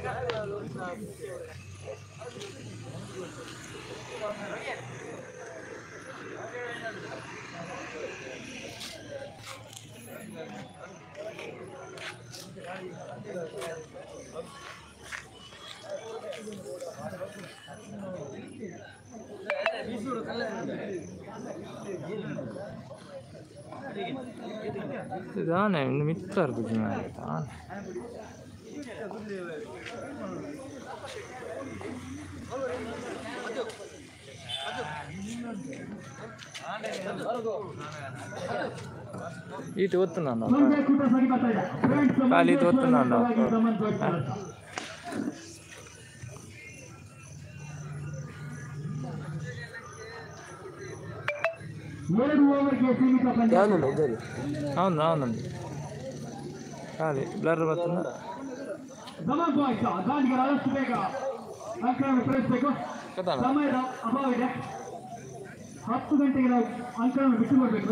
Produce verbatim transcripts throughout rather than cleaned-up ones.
താണ് മിത്തർ കുഞ്ഞാണ് ಈಟು ಒತ್ತುന്നുണ്ടോ ಕಾಲಿದು ಒತ್ತುന്നുണ്ടೋ అవును అవునండి కాదు బ్లర్ బతున్నా ಸಮಯದ ಅಭಾವ ಇದೆ. ಹತ್ತು ಗಂಟೆಗೆ ನಾವು ಅಂಕಗಳನ್ನು ಬಿಟ್ಟು ಮಾಡಬೇಕು.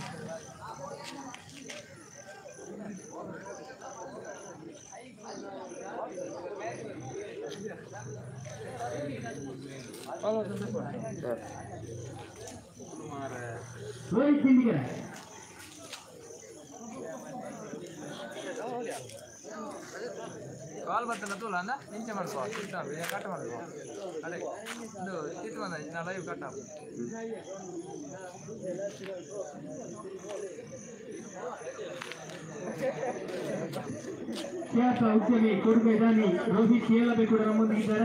ರೋಹಿತ್ ಸಿಂಡಿಗೆರೆ ಕಾಲ್ ಬರ್ತಲ್ಲ ತೋಲ ಅಂದ ನಿಂಚೆ ಮಾಡ್ಕೋ ಕಟ್ ಮಾಡ್ಕೋ ಅದೇ ಇದು ಇತ್ತು ಬಂದ ನಾ ಲೈವ್ ಕಟ್ ಆಗ ಖ್ಯಾತ ಉದ್ಯಮಿ ಕೊಡುಗ ಇದಾನಿ ರೋಹಿತ್ ಕೇಳಬೆ ಕೂಡ ನಮ್ಮೊಂದಿಗಿದ್ದಾರೆ.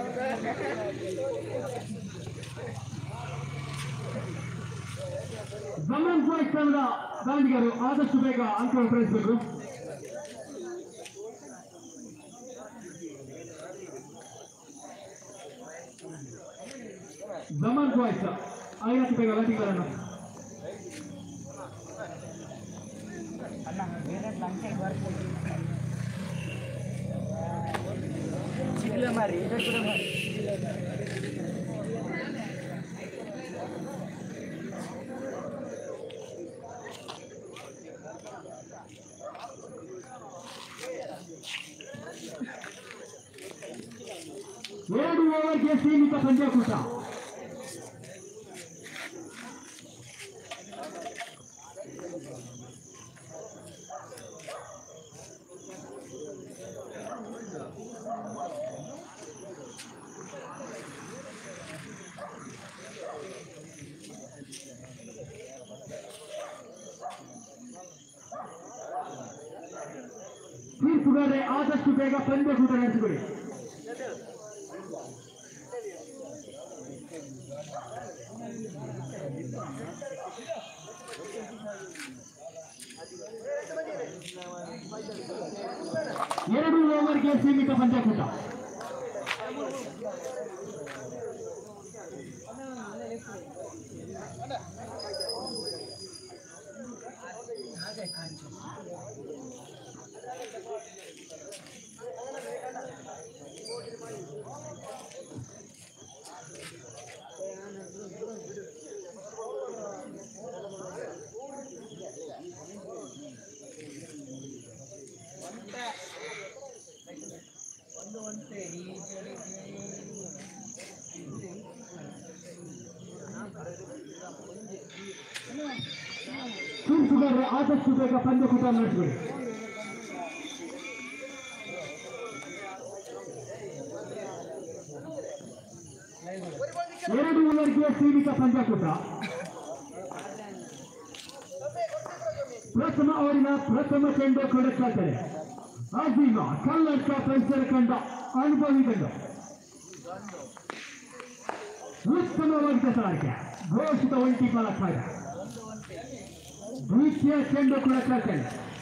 ಜಮನ್ ಬಾಯ್ಸ್ ತಂಡದ ದಾಂಡಿಗರು ಆದಷ್ಟು ಬೇಗ ಅಂಕವನ್ನು ಪಡೆಸಬೇಕು. ಜಮನ್ ಬಾಯ್ಸ್ ಐವತ್ತು ಬೇಗ ದಾಂಡಿಗರನ್ನು ಮಾರಿ ಎರಡು ಓವರ್ಗೆ ಸೀಮಿತ ಪಂದ್ಯಾಕೂಟ. ತೀರ್ಪುಗಾರರೇ ಆದಷ್ಟು ಬೇಗ ಪಂದ್ಯಾಕೂಟ ನಡೆಸಿಕೊಡಿ. ಎರಡು ಓವರ್ಗೆ ಸೀಮಿತ ಪಂದ್ಯಾಕೂಟ. ತೀರ್ಪುಗಾರರೇ ಆದಷ್ಟು ಬೇಗ ಪಂದ್ಯಾಕೂಟ ನಡೆಸಿಕೊಡಿ. ಎರಡು ಓವರ್ಗೆ ಸೀಮಿತ ಪಂದ್ಯಾಕೂಟ. ಪ್ರಥಮ ಅವರಿನ ಪ್ರಥಮ ಚೆಂಡು ಕೊಡುತ್ತಾರೆ ಆಜೀಮ ಕಲ್ಲಡ್ಕ ಪರಿಸರ ಕಂಡ ಅನುಭವಿ ಕಂಡ ಉತ್ತಮವಾದ ಸಾರಿಗೆ ಘೋಷಿತ ಒಂಟಿ ಫಲಕಾಯ ದ್ವಿತೀಯ ಚೆಂಡು ಕೊಡುತ್ತಾರೆ.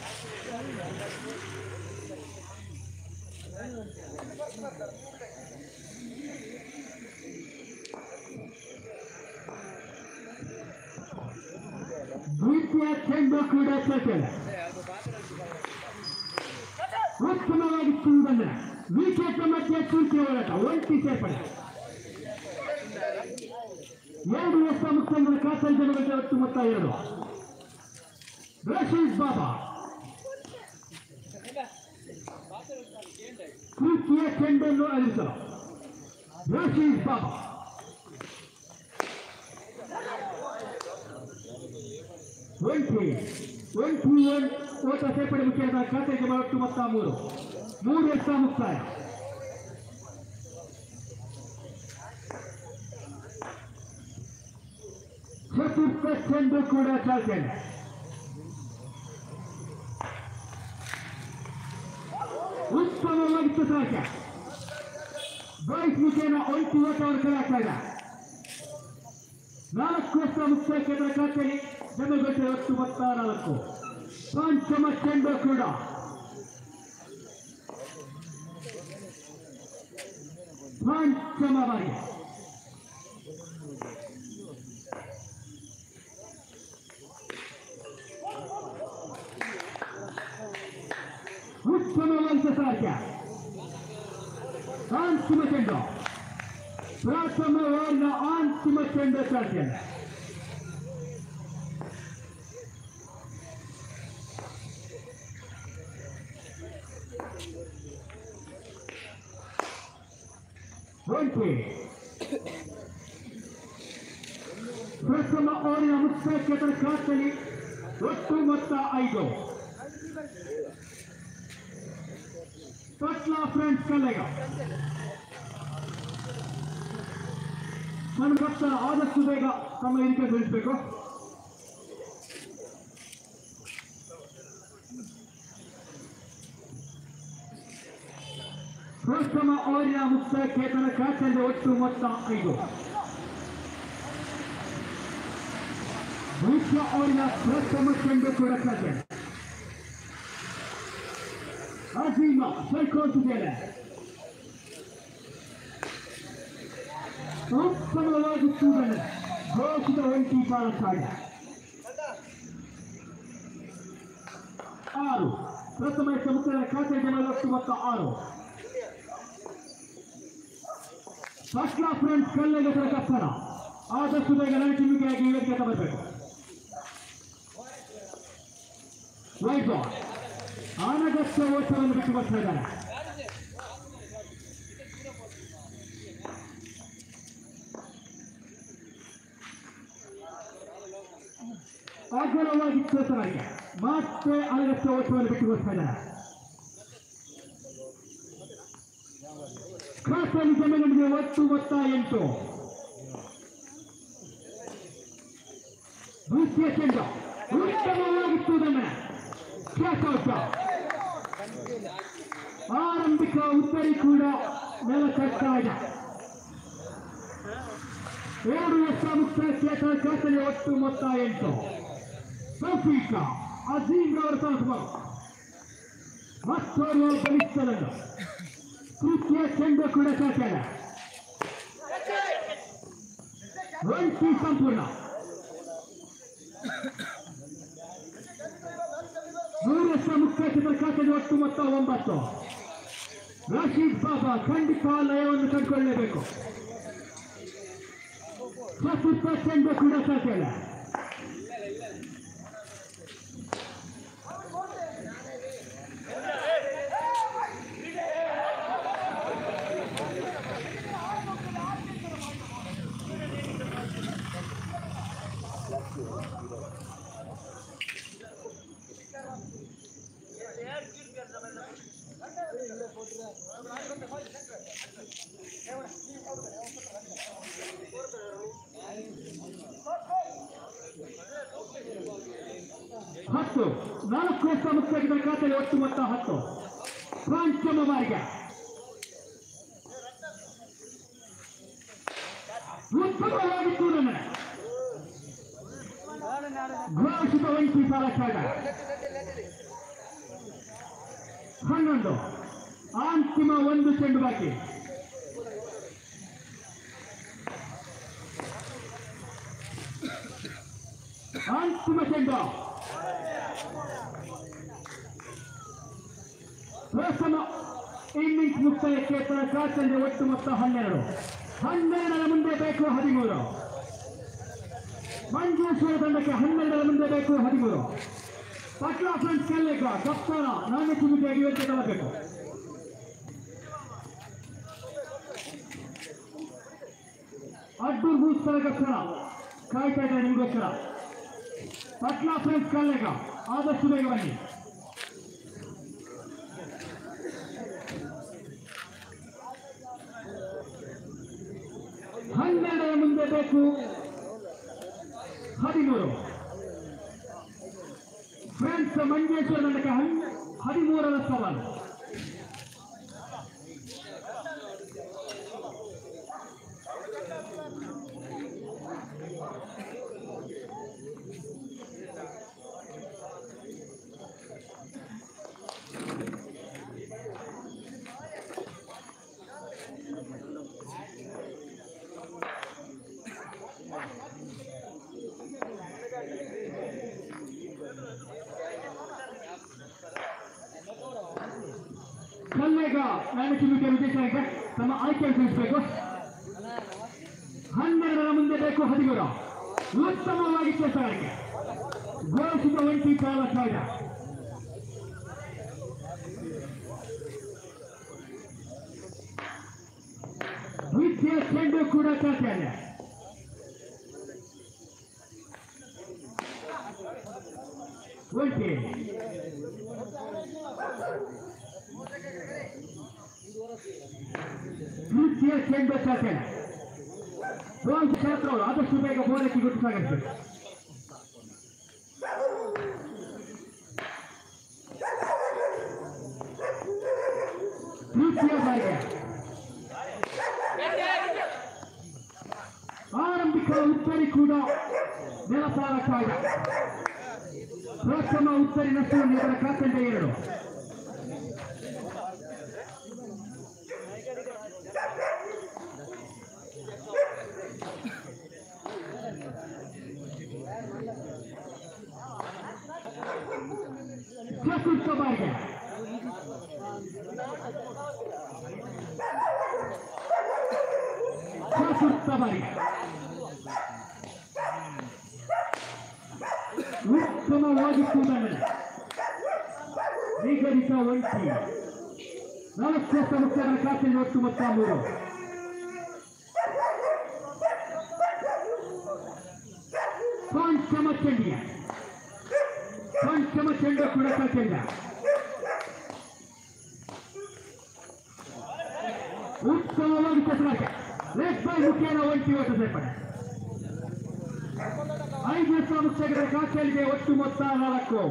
ದ್ವಿತೀಯ ಚೆಂಡು ಕೂಡ ಉತ್ತಮವಾಗಿ ಬಂದರೆ ವಿಕೆಟ್ ಮಧ್ಯೆ ಸೂಚಿ ಹೋರಾಟ ಒಂಟಿ ಸೇರ್ಪಡೆ. ಎರಡು ಹೊಸ ಮುಖ್ಯಂಗಳ ಖಾಸಗಿ ಜನಗಳಿಗೆ ಹತ್ತು ಮೊತ್ತ ಎರಡು. ರಶೀದ್ ಬಾಬಾ ತೃತೀಯ ಚೆಂಡನ್ನು ಅಳಿಸಲು Rashid Baba twenty twenty one ಓಟ ಸೇರ್ಪಡೆ ಮುಖ್ಯದ ಖಾತೆಗೆ ಒಟ್ಟು ಮೊತ್ತ ಮೂರು ಮೂರು ಎಷ್ಟ ಮುಕ್ತಾಯ. ಚತುರ್ಥ ಚೆಂಡು ಕೂಡ ಚಾಲ್ತಿಯಲ್ಲಿ ಉತ್ತಮವಾಗಿತ್ತು ಸಾಧ್ಯ. ಬಾಯ್ಸ್ ಮುಖೇನ ಒಂಟಿ ಓಟವನ್ನು ಕಲಾಗ್ತಾ ಇದೆ. ನಾಲ್ಕು ವರ್ಷ ಮುಕ್ತಾಯ ಕೇಂದ್ರ ಖಾತೆಯಲ್ಲಿ ಜನಗಟ್ಟೆ ಒಟ್ಟು ಮೊತ್ತ ನಾಲ್ಕು. ಪಂಚಮ ಚೆಂಡು ಕೂಡ ಪಂಚಮ ಬಾರಿ ಉತ್ತಮವಾದ ಸಾಧ್ಯ. ಅಂತಿಮ ಚೆಂಡು ಪ್ರಥಮ ಓವರ್ನ ಅಂತಿಮ ಚೆಂಡು ಸಾಧ್ಯ. ಟ್ವೆಂಟಿ ಪ್ರಥಮ ಓವರಿನ ಮುಕ್ತಾಯ ಕೇಂದ್ರ ಖಾತೆಯಲ್ಲಿ ಒಟ್ಟು ಮೊತ್ತ ಐದು. ಪಟ್ಲಾ ಫ್ರೆಂಡ್ಸ್ ಕಲ್ಲೆಗ ನನ್ನ ಭಕ್ತರ ಆದಷ್ಟು ಬೇಗ ತಮ್ಮ ಹಿಡಿಕೆ ತಿಳಿಸಬೇಕು. ಪ್ರಥಮ ಓವರಿನ ಮುಕ್ತಾಯ ಕೇಂದ್ರ ಖಾತೆಯಲ್ಲಿ ಒಟ್ಟು ಮೊತ್ತ ಐದು. ದ್ವಿತೀಯ ಓವರಿನ ಪ್ರಥಮ ಚೆಂಡು ಕೂಡ ಸಾಧ್ಯ. ಅಜೀಮ ಸೈಕೋತಿದ್ದೇನೆ. ಉತ್ತಮವಾಗಿರುವುದನ್ನು ಘೋಷಿತ ಒಂಟಿ ಪಾಲಸಾಗ ಆರು. ಪ್ರಥಮ ಮುಖ್ಯ ಖಾತೆಗೆ ನಲವತ್ತು ಮತ್ತು ಆರು. ಪಟ್ಲಾ ಫ್ರೆಂಡ್ಸ್ ಕಲ್ಲೆಗಸರ ಕಪ್ಪರ ಆದಷ್ಟು ಬೇಗ ರಣಚಿಮಿಕೆಯಾಗಿ ವೇದಿಕೆ ಬರಬೇಕು. ವೈಟ್ ಬಾಲ್ ಅನಗತ್ಯ ಓಟವನ್ನು ಬಿಟ್ಟು ಬರ್ತಾ ಇದ್ದಾರೆ. ಅಗಲವಾಗಿ ಚೇತನಾಗಿ ಮತ್ತೆ ಅನಗತ್ಯ ಓಟವನ್ನು ಬಿಟ್ಟು ಬರ್ತಾ ಇದ್ದಾರೆ. ಖಾಸಗಿ ಜಮೀನಿಗೆ ಒಟ್ಟು ಮೊತ್ತ ಎಂಟು. ದ್ವಿತೀಯ ಚೆಂಡು ಉತ್ತಮವಾಗಿರುವುದನ್ನು ಆರಂಭಿಕ ಉತ್ತರಿ ಕೂಡ ನೆಲ ಕಟ್ತಾ ಇದೆ. ಎರಡು ವರ್ಷ ಮುಕ್ತಾಯ ಕ್ಷೇತ್ರ ಖಾತೆಯಲ್ಲಿ ಒಟ್ಟು ಮೊತ್ತ ಎಂಟು. ಸಫೀಕ ಅಜೀಮ್ ರವರ ಸಂಸ್ಮರ್ ಮತ್ತೋರ್ವ ಬಲಿಷ್ಠರನ್ನು ತೃತೀಯ ಚೆಂಡು ಕೂಡ ಸಾಕ್ಯಾರ. ಒಂಟಿ ಸಂಪೂರ್ಣ. ಮೂರು ವರ್ಷ ಮುಖ್ಯ ಕ್ಷೇತ್ರ ಖಾತೆಗೆ ಒಟ್ಟು ಮೊತ್ತ ಒಂಬತ್ತು. ರಶೀದ್ ಬಾಬಾ ಖಂಡಿತ ಲಯವನ್ನು ಕಂಡುಕೊಳ್ಳಲೇಬೇಕು. ಚತುರ್ಥ ಚೆಂಡು ಕೂಡ ಸಾಕ್ಯಾರ. ಹತ್ತು. ನಾಲ್ಕು ವರ್ಷ ಮುಖ್ಯ ಖಾತೆಯಲ್ಲಿ ಒಟ್ಟು ಮೊತ್ತ ಹತ್ತು. ಪಂಚಮ ಬಾರಿಗೆ ಉತ್ತಮವಾಗಿರುವುದನ್ನು ಘೋಷಿತ ವಂಚಿ ಪಾಲಕಾಗ ಹನ್ನೊಂದು. ಅಂತಿಮ ಒಂದು ಚೆಂಡು ಬಾಕಿ. ಅಂತಿಮ ಚೆಂಡು ಪ್ರಥಮ ಇನ್ನಿಂಗ್ಸ್ ಮುಕ್ತಾಯ ಕ್ಷೇತ್ರ ಖಾತೆಯಲ್ಲಿ ಒಟ್ಟು ಮೊತ್ತ ಹನ್ನೆರಡು. ಹನ್ನೆರಡರ ಮುಂದೆ ಬೇಕು ಹದಿಮೂರು. ಮಂಜೇಶ್ವರ ತಂಡಕ್ಕೆ ಹನ್ನೆರಡರ ಮುಂದೆ ಬೇಕು ಹದಿಮೂರು. ಪಟ್ಲಾ ಫ್ರೆಂಡ್ಸ್ ಕಲ್ಲೆಗ ಕಪ್ಪರ ನಾಣ್ಯ ಚಿಮಿಟಿಯಾಗಿ ವೇದಿಕೆ ತರಬೇಕು. ಉತ್ತರಗೋಸ್ಕರ ಕಾಯ್ತಾ ಇದ್ದಾರೆ ನಿಮಗೋಸ್ಕರ. ಪಟ್ನಾ ಫ್ರೆಂಡ್ಸ್ ಕಾಲೇಗ ಆದಷ್ಟು ಬೇಗ ಬನ್ನಿ. ಹನ್ನೆರಡರ ಮುಂದೆ ಬೇಕು ಹದಿಮೂರು. ಫ್ರೆಂಡ್ಸ್ ಮಂಜೇಶ್ವರ ತಂಡಕ್ಕೆ ಹದಿಮೂರರ ಸವಾಲು. ಕಲ್ಲೇಗ ನ್ಯಾಯಮೂರ್ತಿ ವಿಜಯಶಂಕರ್ ತಮ್ಮ ಆಯ್ಕೆ ತಿಳಿಸಬೇಕು. ಹನ್ನೆರಡರ ಮುಂದೆ ಬೇಕು ಹದಿಮೂರು. ಉತ್ತಮವಾಗಿ ಕೆಲಸಗಾರಿಕೆ ಘೋಷಿತ ಒಂಟಿ ಕಾಲ ಕಾಯ್ದ. ವಿದ್ಯಾ ಚೆಂಡು ಕೂಡ ಚಾಚಿದೆ. ಒಂಟಿ ವಿದ್ಯಾ ಚೆಂಡು ಚಾಚಿದೆ. ಕ್ಷೇತ್ರಗಳು ಆದಷ್ಟು ಬೇಗ ಬೋಲಕ್ಕೆ ಗುರುತು ಸಾಗಿಸಬೇಕು. ತೃತೀಯ ಬಾರಿಗೆ ಆರಂಭಿಕ ಉತ್ತರಿ ಕೂಡ ನೆಲಪಾಲಕ್ಕಾಗ. ಪ್ರಥಮ ಉತ್ತರಿ ನಷ್ಟ ಇದರ ಕಾಕಂಡ ಎರಡು. ಚತುರ್ಥ ಬಾರಿಗೆ ಚತುರ್ಥ ಬಾರಿಗೆ ಉತ್ತಮವಾಗಿರುವುದನ್ನು ನಿಗದಿತ ಒಂಟಿ ನಾಲ್ಕು ಸಂಸ್ಥೆಗಳ ಖಾತೆ ಒಟ್ಟು ಮೊತ್ತ ಮೂರು. ಪಂಚಮ ಚೆಂಡಿಗೆ ಪಂಚಮ ಚೆಂಡು ಕೂಡ ಚೆಂಡ. ಉತ್ತಮವಾಗಿ ಕೆಲಸಗಾರಿಕೆ ಲೆಫ್ಟ್ ಬೈ ಮುಖೇನ ಒಂಟಿ ಓಟ ಸೇರ್ಪಡೆ. ಐದು ಸಂಸ್ಥೆಗಳ ಖಾತೆಗಳಿಗೆ ಒಟ್ಟು ಮೊತ್ತ ನಾಲ್ಕು.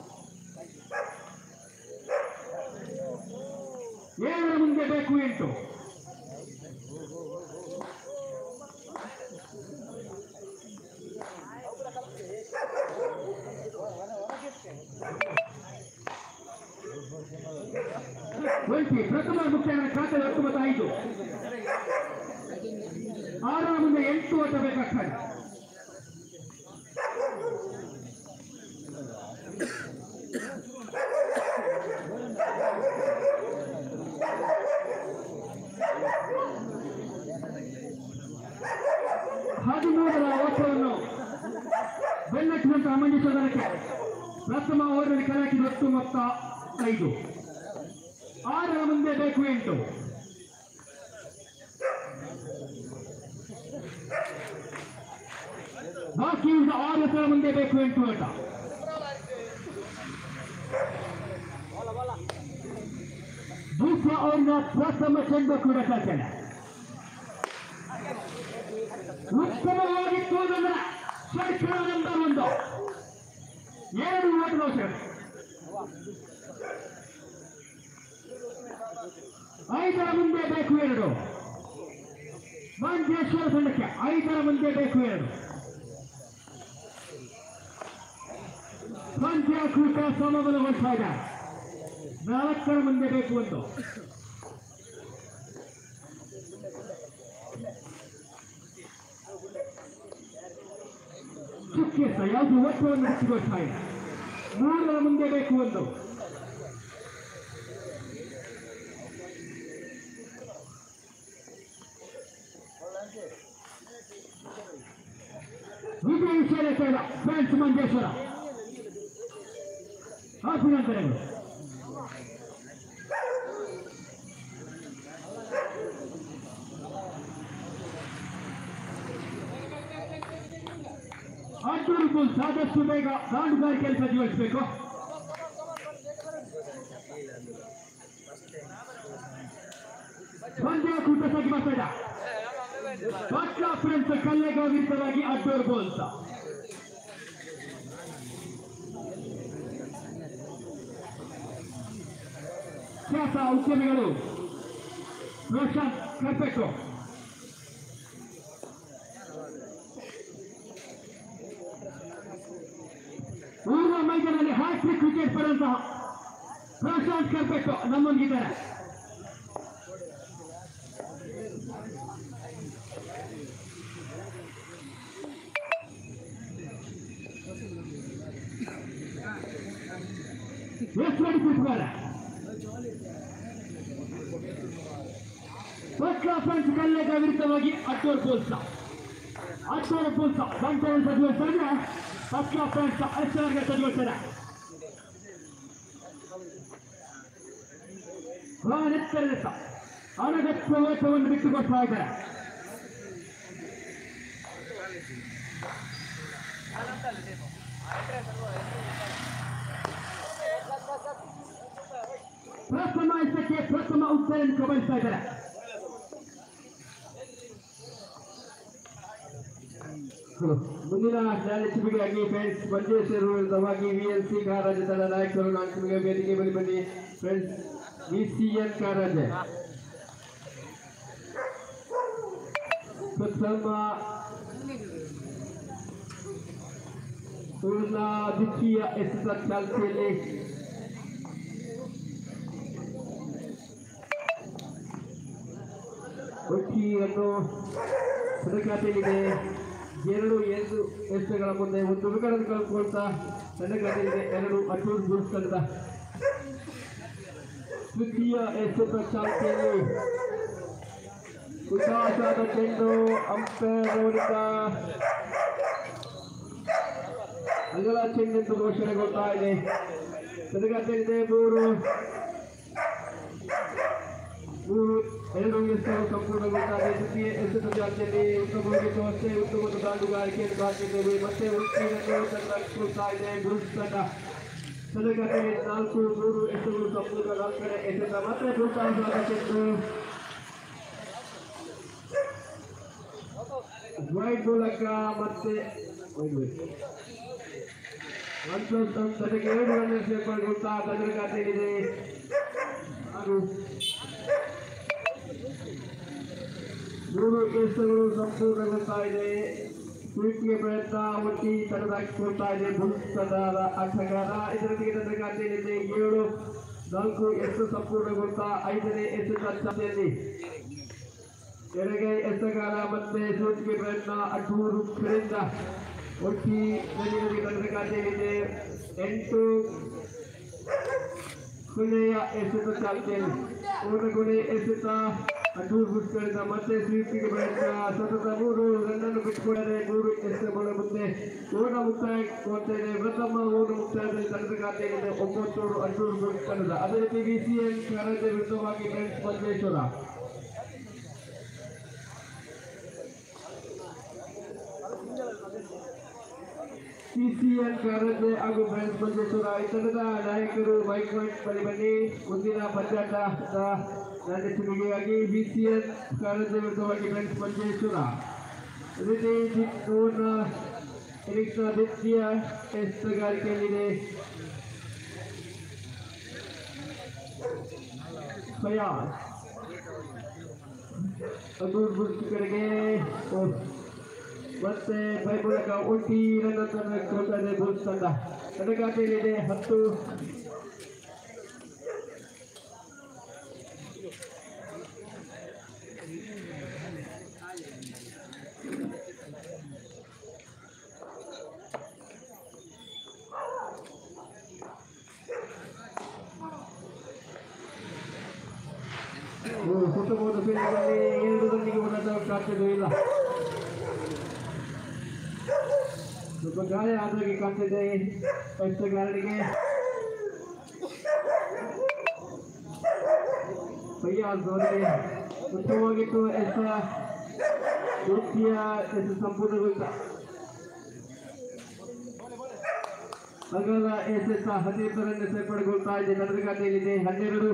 ಏಳರ ಮುಂದೆ ಬೇಕು ಎಂಟು. ಒಂಟಿ ಪ್ರಥಮ ಮುಖ್ಯನ ಖಾತೆ ಒಟ್ಟು ಮೊತ್ತ ಐದು. ಆರರ ಮುಂದೆ ಎಂಟು ಓಟ ಬೇಕಾಗ್ತದೆ. ಹದಿಮೂರರ ಓಟವನ್ನು ಬೆನ್ನಟ್ಟಿದಂತಹ ಮಂಜೇಶ್ವರಕ್ಕೆ ಪ್ರಥಮ ಓವರ್ನಲ್ಲಿ ಕಲಾಕಿ ಒಟ್ಟು ಮೊತ್ತ ಐದು. ಆರರ ಮುಂದೆ ಬೇಕು ಎಂಟು. ಬಾಕಿ ಆರು ಎಸರ ಮುಂದೆ ಬೇಕು ಎಂಟು ಓಟ. दूसरा और प्रथम ಚೆಂಡು ಕೂಡ ಸಾಧ್ಯ. ಉತ್ತಮವಾಗಿತ್ತು ಸರ್ಕಾರ ನಂಬರ್ ಒಂದು. ಎರಡು ಓಟದ ಐದರ ಮುಂದೆ ಬೇಕು ಎರಡು. ಮಂಜೇಶ್ವರ ತಂಡಕ್ಕೆ ಐದರ ಮುಂದೆ ಬೇಕು ಎರಡು. ಪಂಚಾಕೂಟ ಸಮಬಲಗೊಳಿಸ್ತಾ ಇದ್ದಾರೆ. ನಾಲ್ಕರ ಮುಂದೆ ಬೇಕು ಒಂದು. ಚುಕ್ಕೆಸ ಯಾವುದು ಒಟ್ಟವನ್ನು ಹೆಚ್ಚಿಗೊಳಿಸ್ತಾ ಇದೆ. ಮೂರರ ಮುಂದೆ ಬೇಕು ಒಂದು. ವಿಜಯ ವಿಷಯ ಕೈಲ ಫ್ರೆಂಡ್ಸ್ ಮಂಜೇಶ್ವರ ಅಭಿನಂದನೆಗಳು. ಬುಲ್ಸ್ ಆದಷ್ಟು ಬೇಗ ದಾಂಡುಗಾರಿಕೆಯಲ್ಲಿ ಸಜ್ಜುಗೊಳಿಸಬೇಕು. ಪಂದ್ಯಾಕೂಟ ಸಾಗಿ ಬರ್ತಾ ಇದೆ. ಪಟ್ಲ ಫ್ರೆಂಡ್ಸ್ ಕಲ್ಲೆಗಾವ್ ವಿರುದ್ಧವಾಗಿ ಅಡ್ಡೋರ್ ಬೌಲ್ಸ್. ಖ್ಯಾತ ಉದ್ಯಮಿಗಳು ರೋಷನ್ ಕರ್ಪೆಟ್ಟು, ಪೂರ್ವ ಮೈದಾನದಲ್ಲಿ ಹ್ಯಾಟ್ರಿಕ್ ವಿಕೆಟ್ ಪಡೆದಂತಹ ಪ್ರಶಾಂತ್ ಕರ್ಪೆಟ್ಟು ನಮ್ಮೊಂದಿದ್ದಾರೆ. ಎಷ್ಟು ಮಾಡಿಬಿಡ್ತಾರೆ ಪಟ್ಲ ಫ್ರೆಂಡ್ಸ್ ಕಲ್ಲೆಗಾವ್ ವಿರುದ್ಧವಾಗಿ ಅಡ್ಡೋರ್ ಬೌಲ್ಸ್. ಅಡ್ಡೋರ್ ಬೌಲ್ಸ್ ಬಂಟವನ್ನು ಸಜ್ಜುಗೊಳಿಸಿದ್ರೆ ಪಟ್ಲ ಫ್ರೆಂಡ್ಸ್ ಎಸ್ಆರ್ಗೆ ಸಜ್ಜುಗೊಳಿಸ್ತಾರೆ. ಎತ್ತರದ ಅನಗತ್ಯ ಓಟವನ್ನು ಬಿಟ್ಟುಕೊಡ್ತಾ ಇದ್ದಾರೆ. ಪ್ರಥಮ ಎಸಕ್ಕೆ ಪ್ರಥಮ ಉತ್ತರವನ್ನು ಕಬಳಿಸ್ತಾ ಇದ್ದಾರೆ. ಮುಂದಿನ ನ್ಯಾಯಚಿಬಿಗಾಗಿ ಫ್ರೆಂಡ್ಸ್ ಮಂಜೇಶ್ವರ ವಿರುದ್ಧವಾಗಿ ವಿಎಲ್ಸಿ ಕಾರಾಜ ತಂಡ ನಾಯಕರು ನಾಲ್ಕು ವೇದಿಕೆ ಬಳಿ ಬನ್ನಿ. ಫ್ರೆಂಡ್ಸ್ ವಿಸಿಎನ್ ಕಾರಾಜ ಪ್ರಥಮ ಪೂರ್ಣ ದ್ವಿತೀಯ ಎಸೆತ ಚಾಲ್ತಿಯಲ್ಲಿ ಒಟ್ಟಿಯನ್ನು ಸದಖಾತೆಯಲ್ಲಿದೆ. ಎರಡು ಎರಡು ಎಸೆತಗಳ ಮುಂದೆ ಒಂದು ವಿಕೆಟ್ ಕಳೆದುಕೊಳ್ತಾ ಸದಖಾತೆಯಲ್ಲಿದೆ. ಎರಡು ಅಡ್ಡೂರ್ ಬುಲ್ಸ್ ತಂಡದ ದ್ವಿತೀಯ ಎಸೆತ ಚಾಲ್ತಿಯಲ್ಲಿ ಉದಾಸದ ಚೆಂಡು ಅಂಪೈರ್ ಅವರಿಂದ ಅಗಲ ಚೆಂಡೆಂದು ಘೋಷಣೆಗೊಳ್ತಾ ಇದೆ. ಸದಖಾತೆಯಲ್ಲಿದೆ ಮೂರು ಮೂರು ಎರಡು ಎಸೆತಗಳು ಸಂಪೂರ್ಣಗೊಳ್ತಾರೆ. ದ್ವಿತೀಯ ಎಸೆತ ಚಾಲ್ತಿಯಲ್ಲಿ ಉತ್ತಮವಾಗಿ ವ್ಯವಸ್ಥೆ ಉತ್ತಮವಾದ ದಾಂಡುಗಾರಿಕೆಯನ್ನು ಕಾಣ್ತಿದ್ದೇವೆ. ಮತ್ತೆ ಉತ್ತೀರ್ಣಗಳು ತಂಡ ಇದೆ. ಬುಲ್ಸ್ ತಂಡ ಸದಖಾತೆಯಲ್ಲಿ ನಾಲ್ಕು ಮೂರು ಎಸೆತಗಳು ಸಂಪೂರ್ಣ ನಾಲ್ಕನೇ ಎಸೆತ ಮತ್ತೆ ಪ್ರೋತ್ಸಾಹದ ಚೆಂಡು ವೈಡ್ ಮೂಲಕ ಮತ್ತೆ ತನಗೆ ಎರಡು ರನ್ ಸೇರ್ಪಡೆಗೊಳ್ತಾ ತಂಡ ಖಾತೆಯಲ್ಲಿದೆ. ಹಾಗೂ ಮೂರು ಎಸೆತಗಳು ಸಂಪೂರ್ಣಗೊಳ್ತಾ ಇದೆ. ಸ್ವೀಟ್ಗೆ ಪ್ರಯತ್ನ ಒಟ್ಟಿ ತಡೆದಾಕಿಕೊಳ್ತಾ ಇದೆ ಬುಲ್ಸ್ ತಂಡದ ಆಟಗಾರ. ಇದರೊಂದಿಗೆ ತಂಡ ಖಾತೆಯಲ್ಲಿದೆ ಏಳು ನಾಲ್ಕು ಎಸೆತ ಸಂಪೂರ್ಣಗೊಳ್ತಾ ಐದನೇ ಎಸೆತ ಚಾಲ್ತಿಯಲ್ಲಿ ಎಡಗೈ ಎಸೆತಗಾರ ಮತ್ತೆ ಸ್ವೀಟ್ಗೆ ಪ್ರಯತ್ನ ಅಡ್ಡೂರು ಕಡೆಯಿಂದ ಒಟ್ಟಿ ನದಿಯಲ್ಲಿ ತಂಡ ಖಾತೆಯಲ್ಲಿದೆ ಎಂಟು ಕೊನೆಯ ಎಸೆತ ಚಾಲ್ತಿಯಲ್ಲಿ ಪೂರ್ಣಗೊನೆ ಎಸೆತ ಅಡ್ಡೂರು ಬುಲ್ಸ್ಗಳಿಂದ ಮತ್ತೆ ಸ್ವೀಪ್ಗೆ ಪ್ರಯತ್ನ ಸತತ ಮೂರು ರನ್ನನ್ನು ಬಿಟ್ಟುಕೊಂಡರೆ ಮೂರು ಎಸೆತಗಳ ಮುಂದೆ ಓಟ ಮುಕ್ತಾಯಗೊಳ್ತಾ ಇದೆ. ಪ್ರಥಮ ಓಟ ಮುಕ್ತಾಯದಲ್ಲಿ ತಂಡದ ಖಾತೆಯಲ್ಲಿದೆ ಒಂಬತ್ತು ಅಡ್ಡೂರು ಬುಲ್ಸ್ ತಂಡದ. ಅದೇ ರೀತಿ ವಿಸಿಎನ್ ಕಾರಾಜ ವಿರುದ್ಧವಾಗಿ ಫ್ರೆಂಡ್ಸ್ ಮಂಜೇಶ್ವರ ಸಿಸಿಎನ್ ಕಾರಾಜ ಹಾಗೂ ಫ್ರೆಂಡ್ಸ್ ಮಂಜೇಶ್ವರ ಈ ತಂಡದ ನಾಯಕರು ಮೈಕ್ ಪಾಯಿಂಟ್ ಬಳಿ ಬನ್ನಿ. ಮುಂದಿನ ಪಂದ್ಯಾಟದ ನ್ಯಾಯಚಿಬಿಗಾಗಿ ವಿಸಿಎನ್ ಕಾರಾಜ ವಿರುದ್ಧವಾಗಿ ಫ್ರೆಂಡ್ಸ್ ಮಂಜೇಶ್ವರ. ಅದೇ ರೀತಿ ಇನ್ನಿಂಗ್ಸ್ನ ದ್ವಿತೀಯ ಎಸೆತಗಾರಿಕೆಯಲ್ಲಿದೆ ಫಯಾಜ್. ಅಡ್ಡೂರ್ ಬುಲ್ಸ್ ಕಡೆಗೆ ಮತ್ತೆ ಬೈ ಮೂಲಕ ಒಟ್ಟಿ ರನ್ ಕೊಡ್ತಾ ಇದೆ ಬುಲ್ಸ್ ತಂಡ. ತಂಡ ಖಾತೆಯಲ್ಲಿದೆ ಹತ್ತು ಸುತ್ತಮುತ್ತ ಫೀಲ್ಡ್ನಲ್ಲಿ ಎರಡು ರನ್ನಿಗೆ ಉನ್ನತ ಸಾಧ್ಯತೆ ಇಲ್ಲ. ಸ್ವಲ್ಪ ಗಾಳಿ ಆದಾಗಿ ಕಾಣ್ತಿದೆ ಎಸೆತಗಾರನಿಗೆ. ಫಯಾಜ್ ಅವರಿಗೆ ಉತ್ತಮವಾಗಿತ್ತು ಎಸೆತ ದ್ವಿತೀಯ ಎಸೆತ ಸಂಪೂರ್ಣಗೊಳಿಸ ಅಗಲ ಎಸೆತ ಹದಿನೆಂಟರನ್ನು ಸೇರ್ಪಡೆಗೊಳ್ತಾ ಇದೆ. ನಡೆದುಗಾಟೆಯಲ್ಲಿದೆ ಹನ್ನೆರಡು.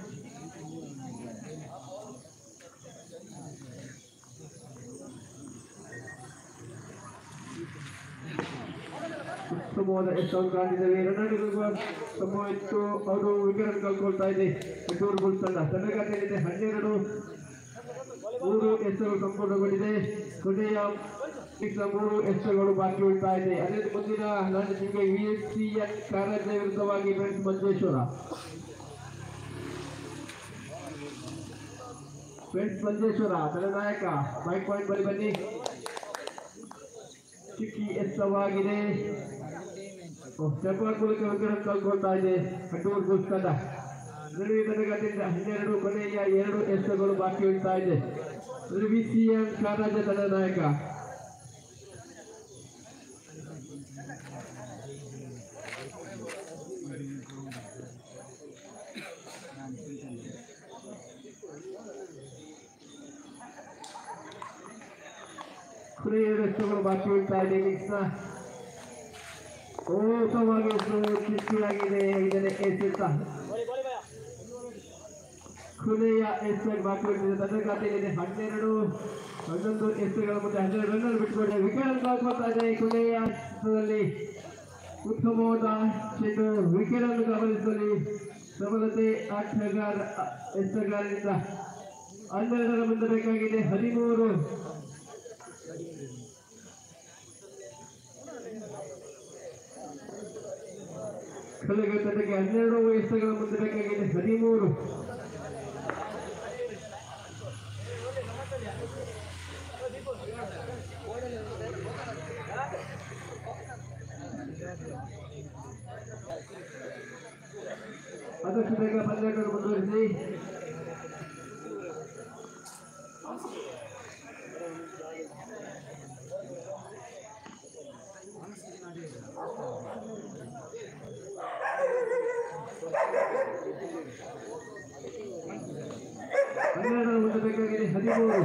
ಉತ್ತಮವಾದ ಎಷ್ಟೊಂದು ಕಾಣಿದ್ದೇವೆ. ರನ್ನಡಿರುವ ಸಂಭವಿತ್ತು. ಅವರು ವಿಕೆಟ್ ಕಳ್ಕೊಳ್ತಾ ಇದೆ ಬೆಂಗಳೂರು ಬುಲ್ಸ್ ತಂಡ. ತಂಡಗಾಟೆಯಲ್ಲಿದೆ ಹನ್ನೆರಡು. ಮೂರು ಎಸೆಗಳು ಸಂಪೂರ್ಣಗೊಂಡಿದೆ. ಕೊನೆಯ ಮೂರು ಎಸೆಗಳು ಬಾಕಿ ಉಳಿತಾ ಇದೆ. ಅದೇ ಮುಂದಿನ ನಿಮಗೆ V S C N Karaje ವಿರುದ್ಧವಾಗಿ ಫ್ರೆಂಡ್ಸ್ ಮಂಜೇಶ್ವರ ಫ್ರೆಂಡ್ಸ್ ಮಂಜೇಶ್ವರ ತನ್ನ ನಾಯಕ ಬೈಕ್ ಪಾಯಿಂಟ್ ಬಳಿ ಬನ್ನಿ. ಚಿಕ್ಕಿ ಎತ್ತವಾಗಿದೆ. ಸ್ಟೆಪ್ ಮೂಲಕ ವಿಕೆಟ್ ಕಳ್ಕೊಳ್ತಾ ಇದೆ ಬೆಂಗಳೂರು ಬುಲ್ಸ್ ತಂಡ. ನಡುವೆ ತನಗದಿಂದ ಹನ್ನೆರಡು. ಕೊನೆಯ ಎರಡು ಎಸೆಗಳು ಬಾಕಿ ಉಳಿತಾ ಇದೆ. ವಿ ಸಿ ಎನ್ ಕಾರಾಜ ತಂಡ ನಾಯಕ. ಕೊನೆಯ ಎರಡು ಎಸೆಗಳು ಬಾಕಿ ಉಳಿತಾ ಇದೆ. ಇನ್ನಿಂಗ್ಸ್ನ ಓಟವಾಗಿ ಚಿಕ್ಕಿಯಾಗಿದೆ. ಐದನೇ ಎಸೆತ ಕೊನೆಯ ಎಸೆಟ್ ಬಾಕಿ ಉಳಿದಿದೆ. ತಂಡ ಖಾತೆಯಲ್ಲಿದೆ ಹನ್ನೆರಡು. ಹನ್ನೊಂದು ಎಸೆಗಳ ಮುಂದೆ ಹನ್ನೆರಡು ರನ್ ಬಿಟ್ಟುಕೊಂಡೆ ವಿಕೆಟ್ ಹಾಕುತ್ತಾ ಇದೆ. ಕೊನೆಯ ಹಂತದಲ್ಲಿ ಉತ್ತಮವಾದ ಚೆಂಡು ವಿಕೆಟ್ ಅನ್ನು ಗಮನಿಸಲಿ ಸಫಲತೆ ಆಟಗಾರ ಎಸೆಗಾರರಿಂದ ಹನ್ನೆರಡರ ಮುಂದೆ ಬೇಕಾಗಿದೆ ಹದಿಮೂರು. ಕಳೆಗೆ ತಂಡಕ್ಕೆ ಹನ್ನೆರಡು ಎಸೆಗಳ ಮುಂದೆ ಬೇಕಾಗಿದೆ ಹದಿಮೂರು. ಅದಷ್ಟು ಬೇಗ ಪಂದ್ಯಗಳನ್ನು ಮುಂದುವರಿಸಿ. ಹನ್ನೆರಡರ ಮುಂದೆ ಬೇಕಾಗಿದೆ ಹದಿಮೂರು.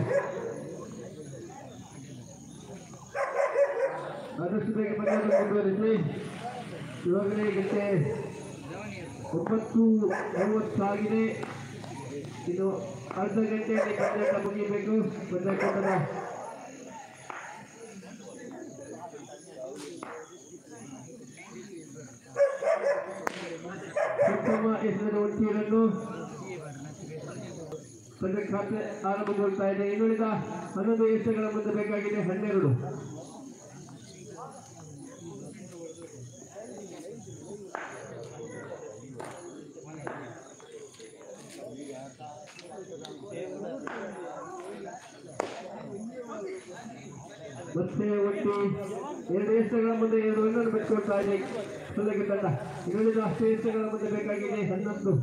ಆದಷ್ಟು ಬೇಗ ಪಂದ್ಯವನ್ನು ಮುಂದುವರಿಸಿ. ಇವಾಗಲೇ ಗಂಟೆ ಒಂಬತ್ತು ಮೂವತ್ತಾಗಿದೆ. ಇನ್ನು ಅರ್ಧ ಗಂಟೆಯಲ್ಲಿ ಪಂದ್ಯ ಮುಗಿಬೇಕು. ಪಂದ್ಯಕೂಟದ ಉತ್ತಮ ಎಸೆದ ಒಂಟೀರನ್ನು ಪಂದ್ಯ ಖಾತೆ ಆರಂಭಗೊಳ್ತಾ ಇದೆ. ಇನ್ನುಳಿದ ಹನ್ನೊಂದು ಎಸೆಗಳ ಮುಂದೆ ಬೇಕಾಗಿದೆ ಹನ್ನೆರಡು. ಮತ್ತೆ ಒಟ್ಟು ಎರಡು ಎಸೆಗಳ ಮುಂದೆ ಎರಡು ರನ್ ಬಿಟ್ಟುಕೊಳ್ತಾ ಇದೆ ಸೊಲ್ಲಗೆ ತಂಡ. ಇನ್ನುಳಿದ ಅಷ್ಟು ಎಸೆಗಳ ಮುಂದೆ ಬೇಕಾಗಿದೆ ಹನ್ನೊಂದು.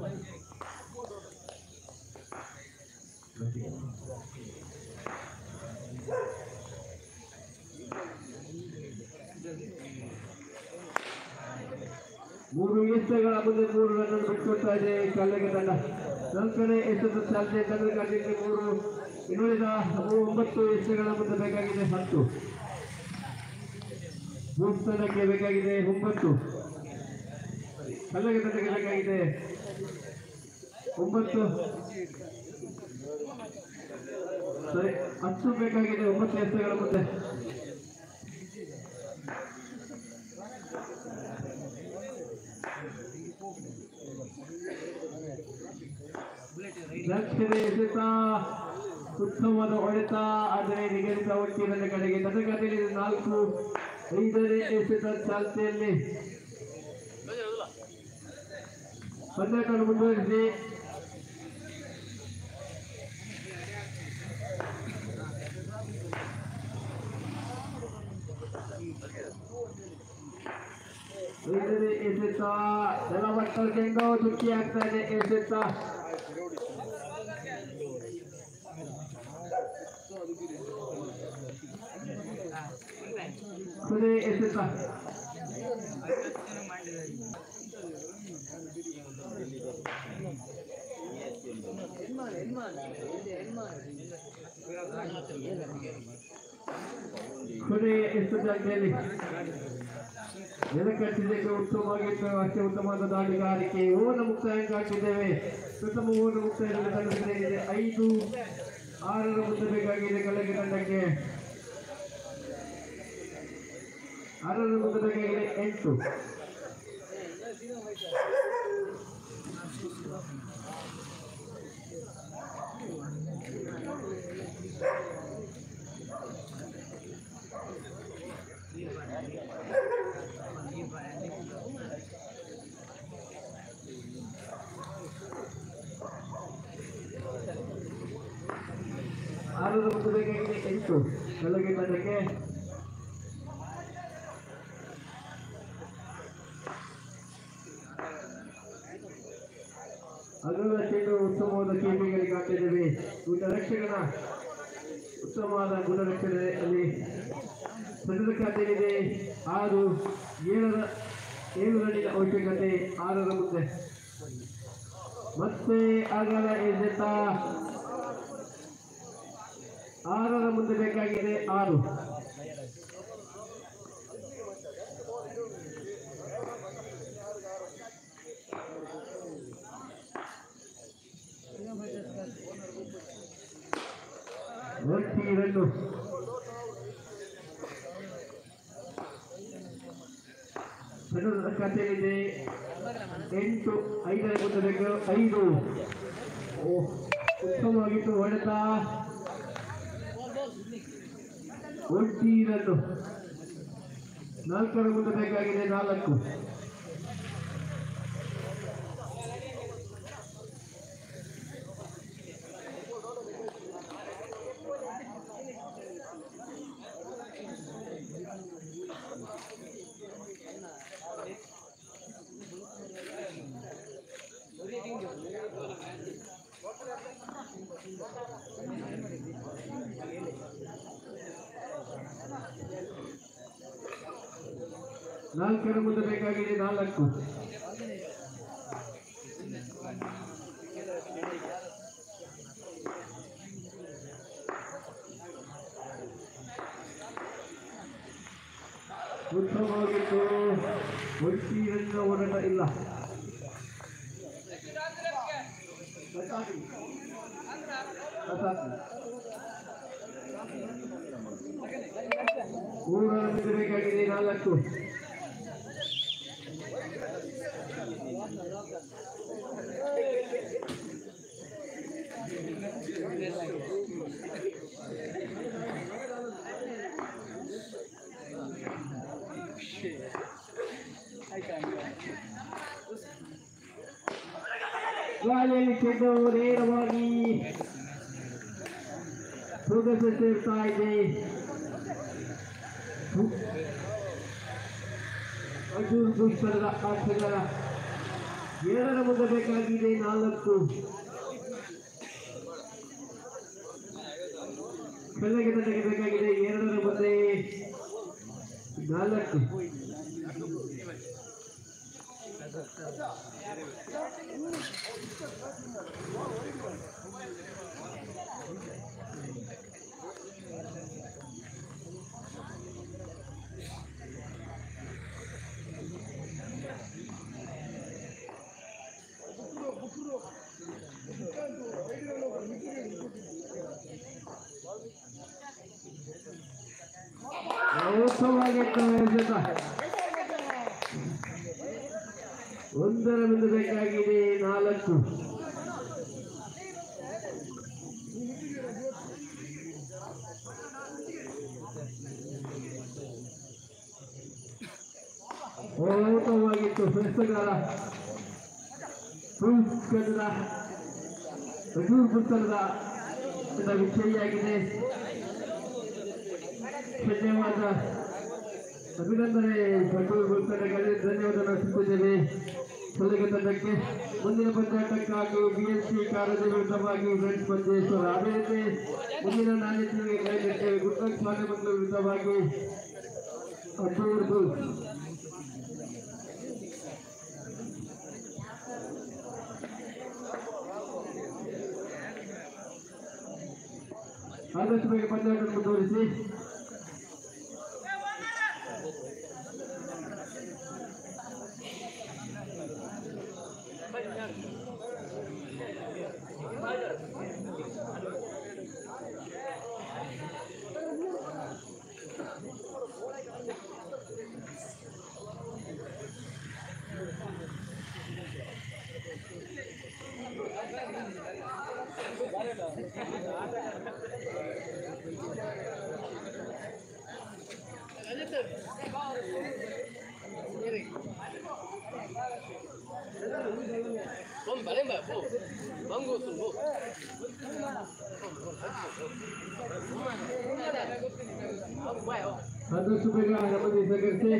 ಮೂರು ಎಸೆಗಳ ಮುಂದೆ ಮೂರು ರನ್ ಬಿಟ್ಟುಕೊಳ್ತಾ ಇದೆ ಕಲ್ಲಗೆ ತಂಡ. ನಾಲ್ಕನೇ ಎಸೆದ ಚಾಲನೆ ತಂಡ ಕಂಡಿದೆ ಮೂರು. ಇನ್ನುಳಿದ ಒಂಬತ್ತು ಎಸೆಗಳ ಮುಂದೆ ಬೇಕಾಗಿದೆ ಹತ್ತು. ಬೂಟ್ ತಂಡಕ್ಕೆ ಬೇಕಾಗಿದೆ ಒಂಬತ್ತು. ಕಲ್ಲಗೆ ತಂಡಕ್ಕೆ ಬೇಕಾಗಿದೆ ಒಂಬತ್ತು. ಸರಿ, ಹತ್ತು ಬೇಕಾಗಿದೆ ಒಂಬತ್ತು ಎಸೆಗಳ ಮುಂದೆ. ಎಸೆತ ಉತ್ತಮವಾದ ಹೊಡೆತ. ಆದರೆ ನಿಗದಿತ ಒಟ್ಟಿನ ಕಡೆಗೆ ತಂಡಗಾಟೆಯಲ್ಲಿ ನಾಲ್ಕು. ಐದನೇ ಎಸೆತ ಚಾಲ್ತಿಯಲ್ಲಿ ಪಂದ್ಯವನ್ನು ಮುಂದುವರಿಸಿ. ಐದನೇ ಎಸೆತ ನೆಲಮಟ್ಟದಿಂದ ಚುಕ್ಕಿ ಆಗ್ತಾ ಇದೆ. ಎಸೆತ ಕೊನೆ ಎಸೆತ ಕೊನೆ ಎಸೆತದಲ್ಲಿ ನೆಲಕಟ್ಟಿದ್ದಕ್ಕೆ ಉತ್ತಮವಾಗಿತ್ತು. ಅಷ್ಟೇ ಉತ್ತಮವಾದ ದಾಳಿಗಾರಿಕೆ. ಓವರ್ ಮುಕ್ತಾಯ ಹಾಕಿದ್ದೇವೆ. ಪ್ರಥಮ ಓವರ್ ಮುಕ್ತಾಯದಲ್ಲಿ ತಂಡಕ್ಕೆ ಐದು ಆರರ ಮುಂದೆ ಬೇಕಾಗಿದೆ. ಕಳೆಗೆ ತಂಡಕ್ಕೆ ಆರರ ಮುಂದೆ ಬೇಕಾಗಿದೆ ಎಂಟು. ಆರರ ಮುಂದೆ ಬೇಕಾಗಿದೆ ಎಂಟು. ಕೆಳಗೆ ತಂಡಕ್ಕೆ ಅಗಲ ಚೆಂಡು ಉತ್ತಮವಾದ ಕೀಪಿಂಗಲ್ಲಿ ಹಾಕಿದ್ದೇವೆ. ಗುಣ ರಕ್ಷಕನ ಉತ್ತಮವಾದ ಗುಣರಕ್ಷಣೆಯಲ್ಲಿ ಸತತ ಖಾತೆಯಿದೆ. ಆರು ಏಳರ ಏಳು ರನ್ನಿನ ಅವಶ್ಯಕತೆ. ಆರರ ಮುಂದೆ ಮತ್ತೆ ಅಗಲ ಎಸೆತ. ಆರರ ಮುಂದೆ ಬೇಕಾಗಿದೆ ಆರು. ಒಟ್ಟಿ ರನ್ನು. ಸತತ ಖಾತೆಯಲ್ಲಿದೆ ಎಂಟು. ಐದರ ಮುಂದೆ ಬೇಕು ಐದು. ಉತ್ತಮವಾಗಿತ್ತು ಹೊಡೆತ. ಒಟ್ಟಿ ರನ್ನು. ನಾಲ್ಕರ ಮುಂದೆ ಬೇಕಾಗಿದೆ ನಾಲ್ಕು. ನಾಲ್ಕರ ಮುಂದೆ ಬೇಕಾಗಿದೆ ನಾಲ್ಕು. ಉತ್ತಮವಾಗಿತ್ತು. ಒಟ್ಟಿ ರನ್ನ ಓಡಾಟ ಇಲ್ಲ. ಮೂರರ ಮುಂದೆ ಬೇಕಾಗಿದೆ ನಾಲ್ಕು. ಗಾಳಿಯಲ್ಲಿ ಚೆಂಡು ನೇರವಾಗಿ ಸುಗಸ ಸೇರ್ತಾ ಇದೆ. ಅರ್ಜುನ್ ಪುಷ್ಪದ ಆಟಗಾರ. ಏಳರ ಮುಂದೆ ಬೇಕಾಗಿದೆ ನಾಲ್ಕು. ಕೆಳಗೆ ತಂಡಕ್ಕೆ ಬೇಕಾಗಿದೆ ಎರಡರ ಮುಂದೆ ನಾಲ್ಕು. ಒಂದರ ಮುಂದೆ ಬೇಕಾಗಿದೆ ನಾಲ್ಕು. ಓಟವಾಗಿತ್ತು. ಬೆಸಗಾರ ಪುಸ್ತಕದ ಹಜೂರ್ ಪುಸ್ತಕದ ವಿಷಯಾಗಿದೆ. ಧನ್ಯವಾದ ಅಭಿನಂದನೆ. ಹಜೂರ್ ಪುಸ್ತಕಗಳಿಗೆ ಧನ್ಯವಾದ ನಡೆಸುತ್ತಿದ್ದೇವೆ. ಸಲಹೆ ತಂಡಕ್ಕೆ ಮುಂದಿನ ಪಂದ್ಯಾಟಕ್ಕಾಗಿ ಬಿಎಸ್ಸಿ ಕಾರ್ಯದ ವಿರುದ್ಧವಾಗಿ ಫ್ರೆಂಡ್ಸ್ ಮಂಜೇಶ್ವರ. ಅದೇ ರೀತಿ ಮುಂದಿನ ನಾಣ್ಯತೆಗೆ ಕೈಗೆಟ್ಟೇವೆ. ಗುರುನಾಥ್ ಸ್ವಾಮಿಮಂಗಳ ವಿರುದ್ಧವಾಗಿ ಹಜೂರ್ ಬುಲ್ಸ್. ಆದಷ್ಟು ಬೇಗ ಪಂದ್ಯಾಟ ಮುಂದುವರಿಸಿ. ಆದಷ್ಟು ಬೇಗ ನಮ್ಮಲ್ಲಿ ಸಹಕರಿಸಿ.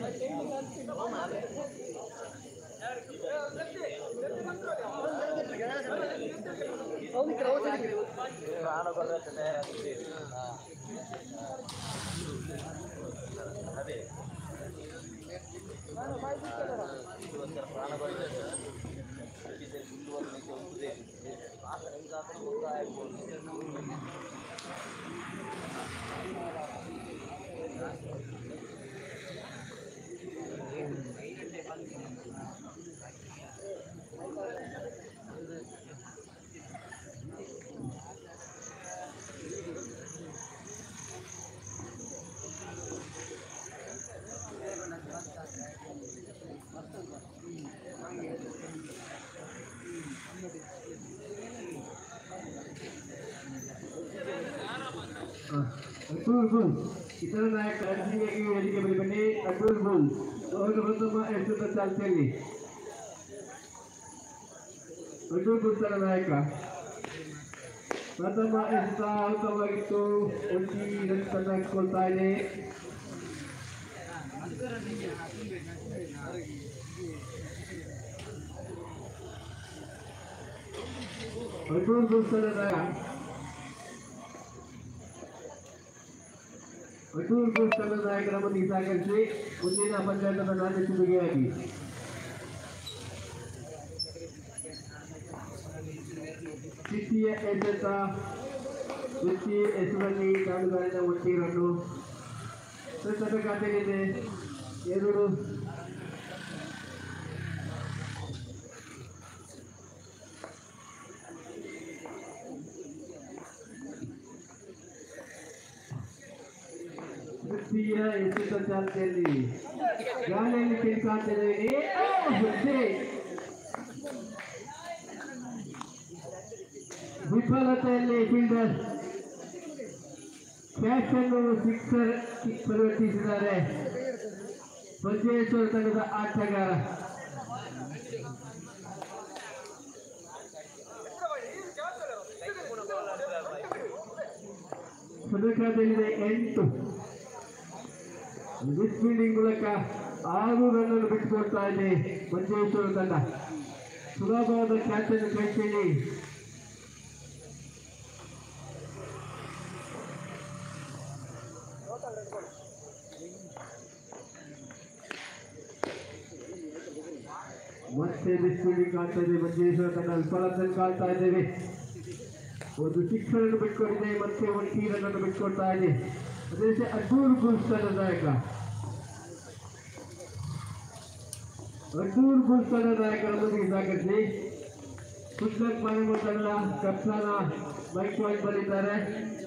ಅಬ್ದುಲ್ ಗುಲ್ ಇತರ ನಾಯಕ ರಣಜಿಗಾಗಿ ವೇದಿಕೆ ಬಳಿ ಬನ್ನಿ. ಅಬ್ದುಲ್ ಗುಲ್ ಅವರು ಪ್ರಥಮ ಎಸೆತ ಚಾಲ್ತಿಯಲ್ಲಿ. ಅಬ್ದುಲ್ ಗುಲ್ ತರ ನಾಯಕ ಪ್ರಥಮ ಎಸೆತ ಔತವಾಗಿತ್ತು. ಒಂಟಿ ರನ್ ತಂದಾಕಿಕೊಳ್ತಾ ಇದೆ. ಅಬ್ದುಲ್ ಗುಲ್ ತರ ನಾಯಕ ಅಟೂರ್ ತಂಡದ ನಾಯಕರ ಮಟ್ಟಿಗೆ ಸಹಕರಿಸಿ ಮುಂದಿನ ಪಂಚಾಯತದ ನಾಣ್ಯ ಸುಲಿಗೆಯಾಗಿ. ದ್ವಿತೀಯ ಎಸೆತ ದ್ವಿತೀಯ ಎಸೆತದಲ್ಲಿ ಕಾಡುಗಾರಿನ ಒಂಟಿರನ್ನು ತಂಡದ ಖಾತೆಯಲ್ಲಿದೆ ಎರಡು. ತೃತೀಯ ಎಸೆತ ಚಾಲ್ತಿಯಲ್ಲಿ ಗಾಳಿಯಲ್ಲಿ ತಿರುಗಾಡ್ತಿದೆ. ವಿಫಲತೆಯಲ್ಲಿ ಫೀಲ್ಡರ್ ಕ್ಯಾಚ್ ಅನ್ನು ಸಿಕ್ಸರ್ ಪರಿವರ್ತಿಸಿದ್ದಾರೆ ಮಂಜೇಶ್ವರ ತಂಡದ ಆಟಗಾರ. ಸದಕಾದಲ್ಲಿದೆ ಎಂಟು. ಮಿಸ್ ಫೀಲ್ಡಿಂಗ್ ಮೂಲಕ ಆರು ರನ್ ಅನ್ನು ಬಿಟ್ಟುಕೊಡ್ತಾ ಇದೆ ಮಂಜೇಶ್ವರ ತಂಡ. ಸುಲಭವಾದ ಕ್ಯಾಚ್ ಅನ್ನು ಕೈಚೇಳಿ ಮತ್ತೆ ಮಿಸ್ ಫೀಲ್ಡಿಂಗ್ ಕಾಣ್ತಾ ಇದೆ ಮಂಜೇಶ್ವರ ತಂಡ. ವಿಫಲತೆಯನ್ನು ಕಾಣ್ತಾ ಇದ್ದೇವೆ. ಒಂದು ಸಿಕ್ಸರ್ ಅನ್ನು ಬಿಟ್ಕೊಟ್ಟಿದೆ, ಮತ್ತೆ ಒಂದು ಟಿ ರನ್ ಅನ್ನು ಬಿಟ್ಕೊಡ್ತಾ ಇದೆ. ಅದೇ ರೀತಿ ಅಟೂರ್ ಗುಲ್ ತಂಡದ ನಾಯಕ ಅಟೂರ್ ಗುಲ್ ತಂಡದ ನಾಯಕರೊಂದಿಗೆ ಸಹಕರಿಸಿ ಕುಶ್ಲಕ್ ಮಾನವ ತಂಡ ಕಪ್ತಾನ ಮೈಕ್ ಪಾಯಿಂಟ್ ಬಂದಿದ್ದಾರೆ.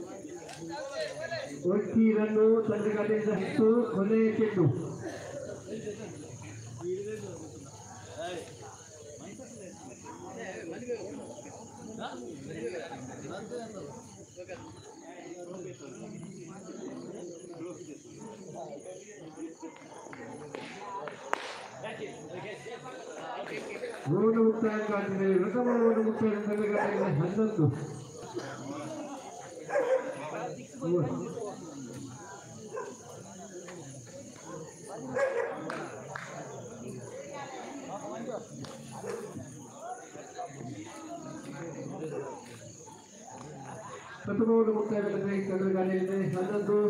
ಒಂದು ಟಿ ರನ್ನು ತಂಡಗಳಿಂದ ಹೆಚ್ಚು ಕೊನೆಯ ಚೆಂಡು. ಓಡು ಮುಕ್ತಾಯ ಕಾಣ್ತಿದೆ. ಪ್ರಥಮ ಓಡು ಮುಕ್ತಾಯ ತಂಡಗಳಿಂದ ಹನ್ನೊಂದು. ಪ್ರಥಮ ಓಡು ಮುಕ್ತಾಯ ತಂಡಗಳಿಂದ ಹನ್ನೊಂದು.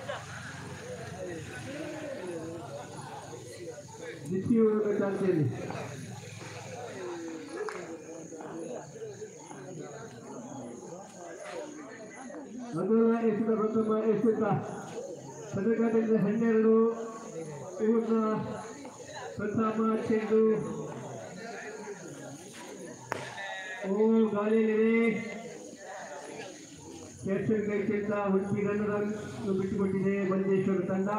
ದ್ವಿತೀಯ ಓಟದ ಚಾಲ್ತಿಯಲ್ಲಿ ಮೊದಲ ಎಸೆತ ಪ್ರಥಮ ಎಸೆತ ಪದಕದಿಂದ ಹನ್ನೆರಡು. ಪೂರ್ಣ ಪ್ರಥಮ ಚೆಂಡು. ಓ ಗಾಳಿಯಲ್ಲಿದೆ. ಕ್ಯಾಪ್ಟನ್ ಕೈಚೆಂದ ಹುಡುಕಿ ರನ್ ರನ್ ಬಿಟ್ಟುಕೊಟ್ಟಿದೆ ಮಂಜೇಶ್ವರ ತಂಡ.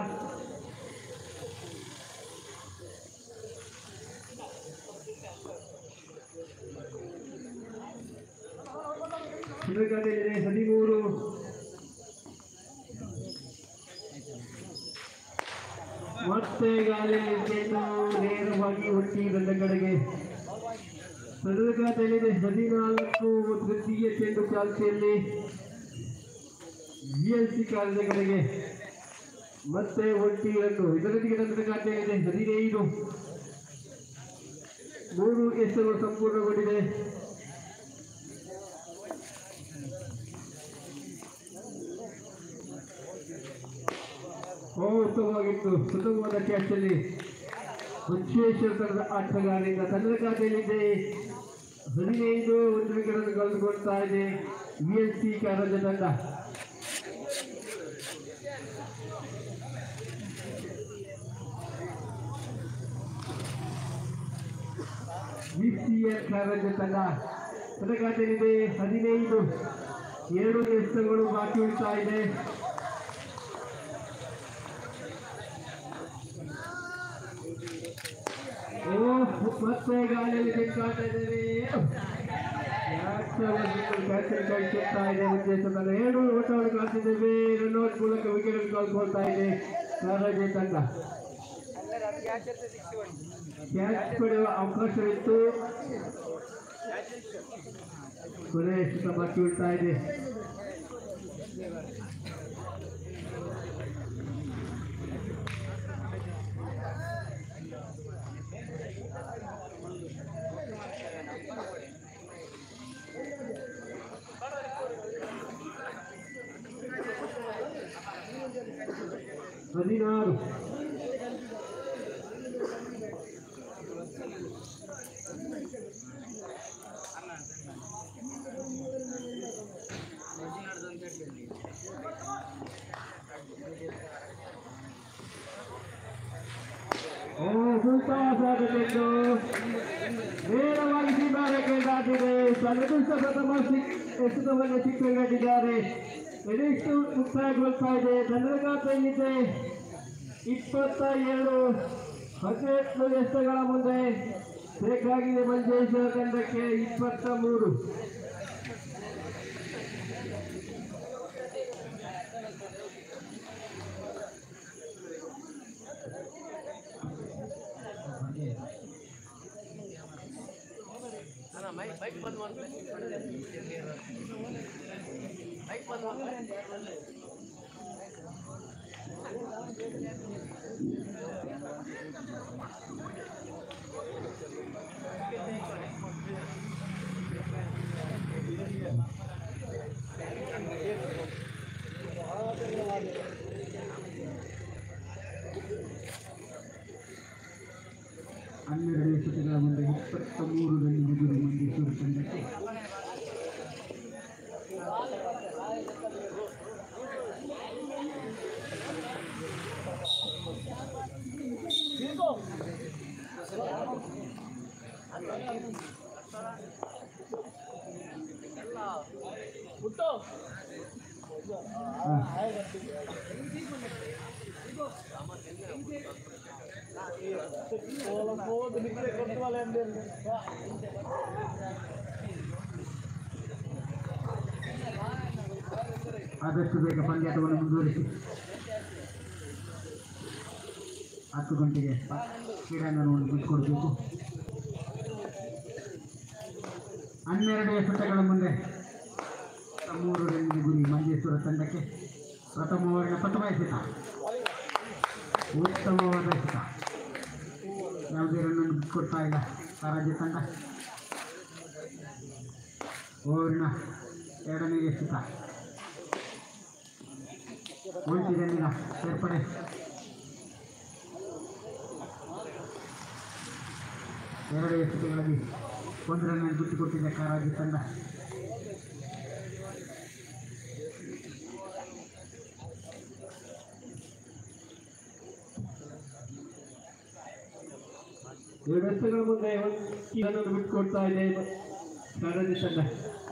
ಸುಲಗದಲ್ಲಿ ಹದಿಮೂರು ಮತ್ತೆ ಗಾಳಿ ಚೆಂಡು ನೇರವಾಗಿ ಹುಟ್ಟಿ ನನ್ನ ಕಡೆಗೆ ಸುಲಗದಲ್ಲಿದೆ ಹದಿನಾಲ್ಕು ತೃತೀಯ ಚೆಂಡು ಚಾಲ್ತಿಯಲ್ಲಿ ಬಿಎಲ್ಸಿ ಕಾಲದ ಕಡೆಗೆ ಮತ್ತೆ ಒಟ್ಟಿ ರನ್ನು ಇದರೊಂದಿಗೆ ನನ್ನ ಖಾತೆಯಲ್ಲಿದೆ ಹದಿನೈದು ಮೂರು ಎಸೆಗಳು ಸಂಪೂರ್ಣಗೊಂಡಿದೆ. ಉತ್ತಮವಾಗಿತ್ತು. ಸುತ್ತಮವಾದ ಕ್ಯಾಚ್ ಅಲ್ಲಿ ವಿಶ್ವೇಶ್ವರ ತಂಡದ ಆಟಗಾರರಿಂದ ತಂಡದ ಖಾತೆಯಲ್ಲಿದೆ ಹದಿನೈದು ಒಂದು ವಿಕೆಟ್ ಕಳೆದುಕೊಳ್ತಾ ಇದೆ ಬಿಎಲ್ಸಿ ಕಾರಜ ತಂಡ. ಬಿಸಿಎಲ್ ಕಾರಜ ತಂಡ ತಂಡ ಖಾತೆಯಲ್ಲಿದೆ ಹದಿನೈದು ಎರಡು ಎಸೆಗಳು ಬಾಕಿ ಉಳಿತಾ ಇದೆ. ಮತ್ತೆ ಗಾಳಿಯಲ್ಲಿ ಬೆಂಕಾಡ್ತಾ ಇದ್ದಾರೆ. ಕಳಿಸುತ್ತಾ ಇದೆ ಉದ್ದೇಶ ತಂಡ ಎರಡು ಓಟವನ್ನು ಕಾಣ್ತಿದ್ದೇವೆ. ರನ್ಔಟ್ ಮೂಲಕ ವಿಕೆಟ್ ಕಳ್ಕೊಳ್ತಾ ಇದೆ ಕಾರಜ ತಂಡ. ಕ್ಯಾಚ್ ಪಡೆಯುವ ಅವಕಾಶವಿತ್ತು. ಕೊನೆ ಎಷ್ಟು ಬಾಕಿ ಉಳ್ತಾ ಇದೆ. ಹದಿನಾರು ಸಾಧ್ಯತೆಯನ್ನು ನೇರವಾಗಿ ಸೀಮಾರೇಖೆ ದಾಟಿದೆ. ಸಲಗುಸ ಪ್ರಥಮ ಎಸೆತವನ್ನು ಚಿತ್ರಗಟ್ಟಿದ್ದಾರೆ. ಎಷ್ಟು ಮುಕ್ತಾಯಗೊಳ್ತಾ ಇದೆ. ತಂಡದ ಖಾತೆಯಲ್ಲಿದೆ ಇಪ್ಪತ್ತ ಎರಡು ಹದಿನೆಂಟು ಎಸೆತಗಳ ಮುಂದೆ ಬೇಕಾಗಿದೆ ಮಂಜೇಶ್ವರ ತಂಡಕ್ಕೆ ಇಪ್ಪತ್ತ ಮೂರು. ಹನ್ನೆರಡು ಎಸೆತಗಳ ಮುಂದೆ ಇಪ್ಪತ್ತ ಮೂರು ರನ್ ಮುಗಿದು ಮಂಜೇಶ್ವರ ತಂಡಕ್ಕೆ ಆದಷ್ಟು ಬೇಗ ಪಂದ್ಯಾಟವನ್ನು ಮುಂದುವರಿಸಿ ಹತ್ತು ಗಂಟೆಗೆ ಕ್ರೀಡಾಂಗಣವನ್ನು ಬಿಟ್ಟುಕೊಡಬೇಕು. ಹನ್ನೆರಡು ಎಸೆತಗಳ ಮುಂದೆ ಮೂರು ರನ್ನಿಗೆ ಗುರಿ ಮಂಜೇಶ್ವರ ತಂಡಕ್ಕೆ. ಪ್ರಥಮ ಓವರಿನ ಪ್ರಥಮ ಎಸೆತ ಉತ್ತಮವಾದ ಎಸೆತ. ಯಾವುದೇ ರನ್ನನ್ನು ಬಿಟ್ಟುಕೊಡ್ತಾ ಇಲ್ಲ ಕಾರಜ ತಂಡ. ಓವರಿನ ಎರಡನೇ ಎಸೆತ ಉಳಿದ ರನ್ನಿನ ಸೇರ್ಪಡೆ. ಎರಡು ಎಸೆತಗಳಲ್ಲಿ ಒಂದು ರನ್ ಬಿಟ್ಟುಕೊಟ್ಟಿದೆ ಕಾರಜ ತಂಡ. ಎರಡು ಎಸೆತಗಳ ಮುಂದೆ ಒಂದು ಬಿಟ್ಟುಕೊಡ್ತಾ ಇದೆ ಕಾರಜ ತಂಡ.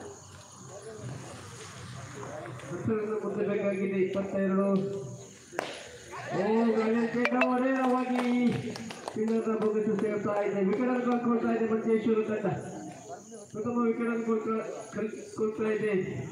ಮುಂದೆ ಬೇಕಾಗಿದೆ ಇಪ್ಪತ್ತೆರಡು. ನೇರವಾಗಿ ಪಿಲ್ಲರ್ನ ಬೊಗಸು ಸೇರ್ತಾ ಇದೆ. ವಿಕೆಟ್ ಕಳ್ಕೊಳ್ತಾ ಇದೆ ಮಂಜೇಶ್ವರ ತಂಡ. ಪ್ರಥಮ ವಿಕೆಟ್ ಕೊಡ್ತಾ ಇದೆ.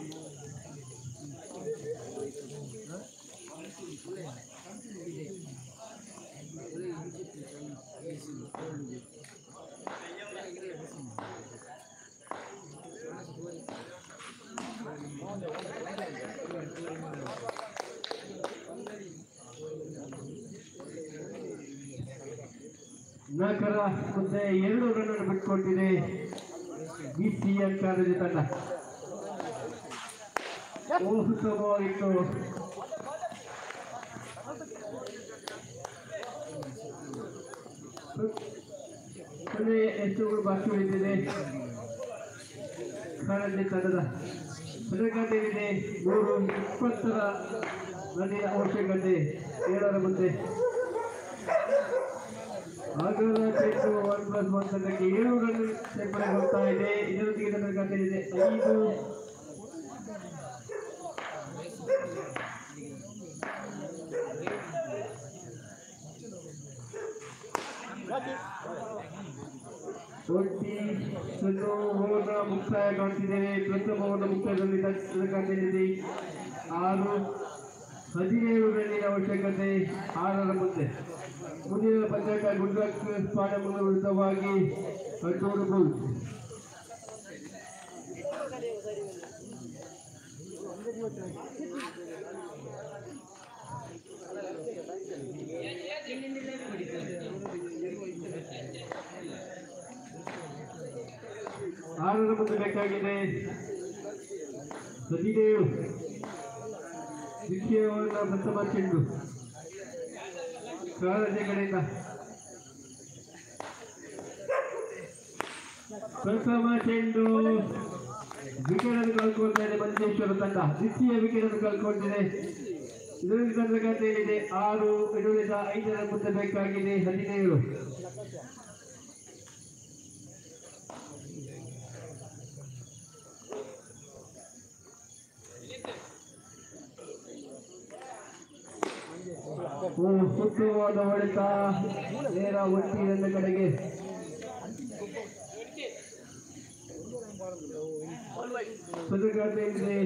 ನಾಲ್ಕರ ಮುಂದೆ ಎರಡು ರನ್ ಅನ್ನು ಬಿಟ್ಟುಕೊಟ್ಟಿದೆ ಬಿಸಿಎನ್ ಕಾಲೇಜು ತಂಡ. ಉತ್ತಮವಾಗಿತ್ತು. ಕೊನೆ ಎಷ್ಟು ಬಾಕಿ ಉಳಿದಿದೆ ಕಾಲೇಜು ತಂಡದ ಪದಕತೆಯಿದೆ. ಮೂರು ಇಪ್ಪತ್ತರ ರನ್ನಿನ ಅವಶ್ಯಕತೆ. ಏಳರ ಮುಂದೆ ಆಗಲ ಚೆಂಡು ಒನ್ ಪ್ಲಸ್ ಒನ್ ತಂಡಕ್ಕೆ ಏಳು ರನ್ ಸೇರ್ಪಡೆ ಹೋಗ್ತಾ ಇದೆ. ಇದರೊಂದಿಗೆ ನನ್ನ ಖಾತೆಯಿದೆ ಐದು. ಟ್ವೆಂಟಿ ಓವರ್ನ ಮುಕ್ತಾಯ ಕಾಣ್ತಿದ್ದೇವೆ. ಪ್ರಥಮ ಓವರ್ನ ಮುಕ್ತಾಯದಲ್ಲಿ ನನ್ನ ಖಾತೆಯಿದೆ ಆರು. ಹದಿನೇಳು ರನ್ನಿನ ಅವಶ್ಯಕತೆ. ಆರರ ಮುಂದೆ ಮುಂದಿನ ಪಂಚಾಯತ್ ಗುಜರಾತ್ ಸ್ಪಾಡಗಳ ವಿರುದ್ಧವಾಗಿ ಕಟ್ಟೂರು ಗೋಲ್. ಆರರ ಮುಂದೆ ಬೇಕಾಗಿದೆ ಹದಿನೇಳು. ದ್ವಿತೀಯ ಓವರ್ನ ಪ್ರಥಮ ಚೆಂಡು ಕಾಳಜಿ ಕಡೆಯಿಂದ ಪ್ರಥಮ ಚೆಂಡು ವಿಕೆಟ್ ಅನ್ನು ಕಳ್ಕೊಳ್ತಾ ಇದೆ ಮಂಜೇಶ್ವರ ತಂಡ. ದ್ವಿತೀಯ ವಿಕೆಟ್ ಅನ್ನು ಕಳ್ಕೊಂಡಿದೆ. ಇದರಲ್ಲಿ ತಂಡ ಖಾತೆಯಲ್ಲಿದೆ ಆರು. ಇಡುವುದ ಐದರ ಮುಂದೆ ಬೇಕಾಗಿದೆ ಹದಿನೇಳು. ಉತ್ತಮವಾದ ಹೊಡೆತ ನೇರ ಒಟ್ಟಿನ ಕಡೆಗೆ. ಪದಕತೆಯಿದೆ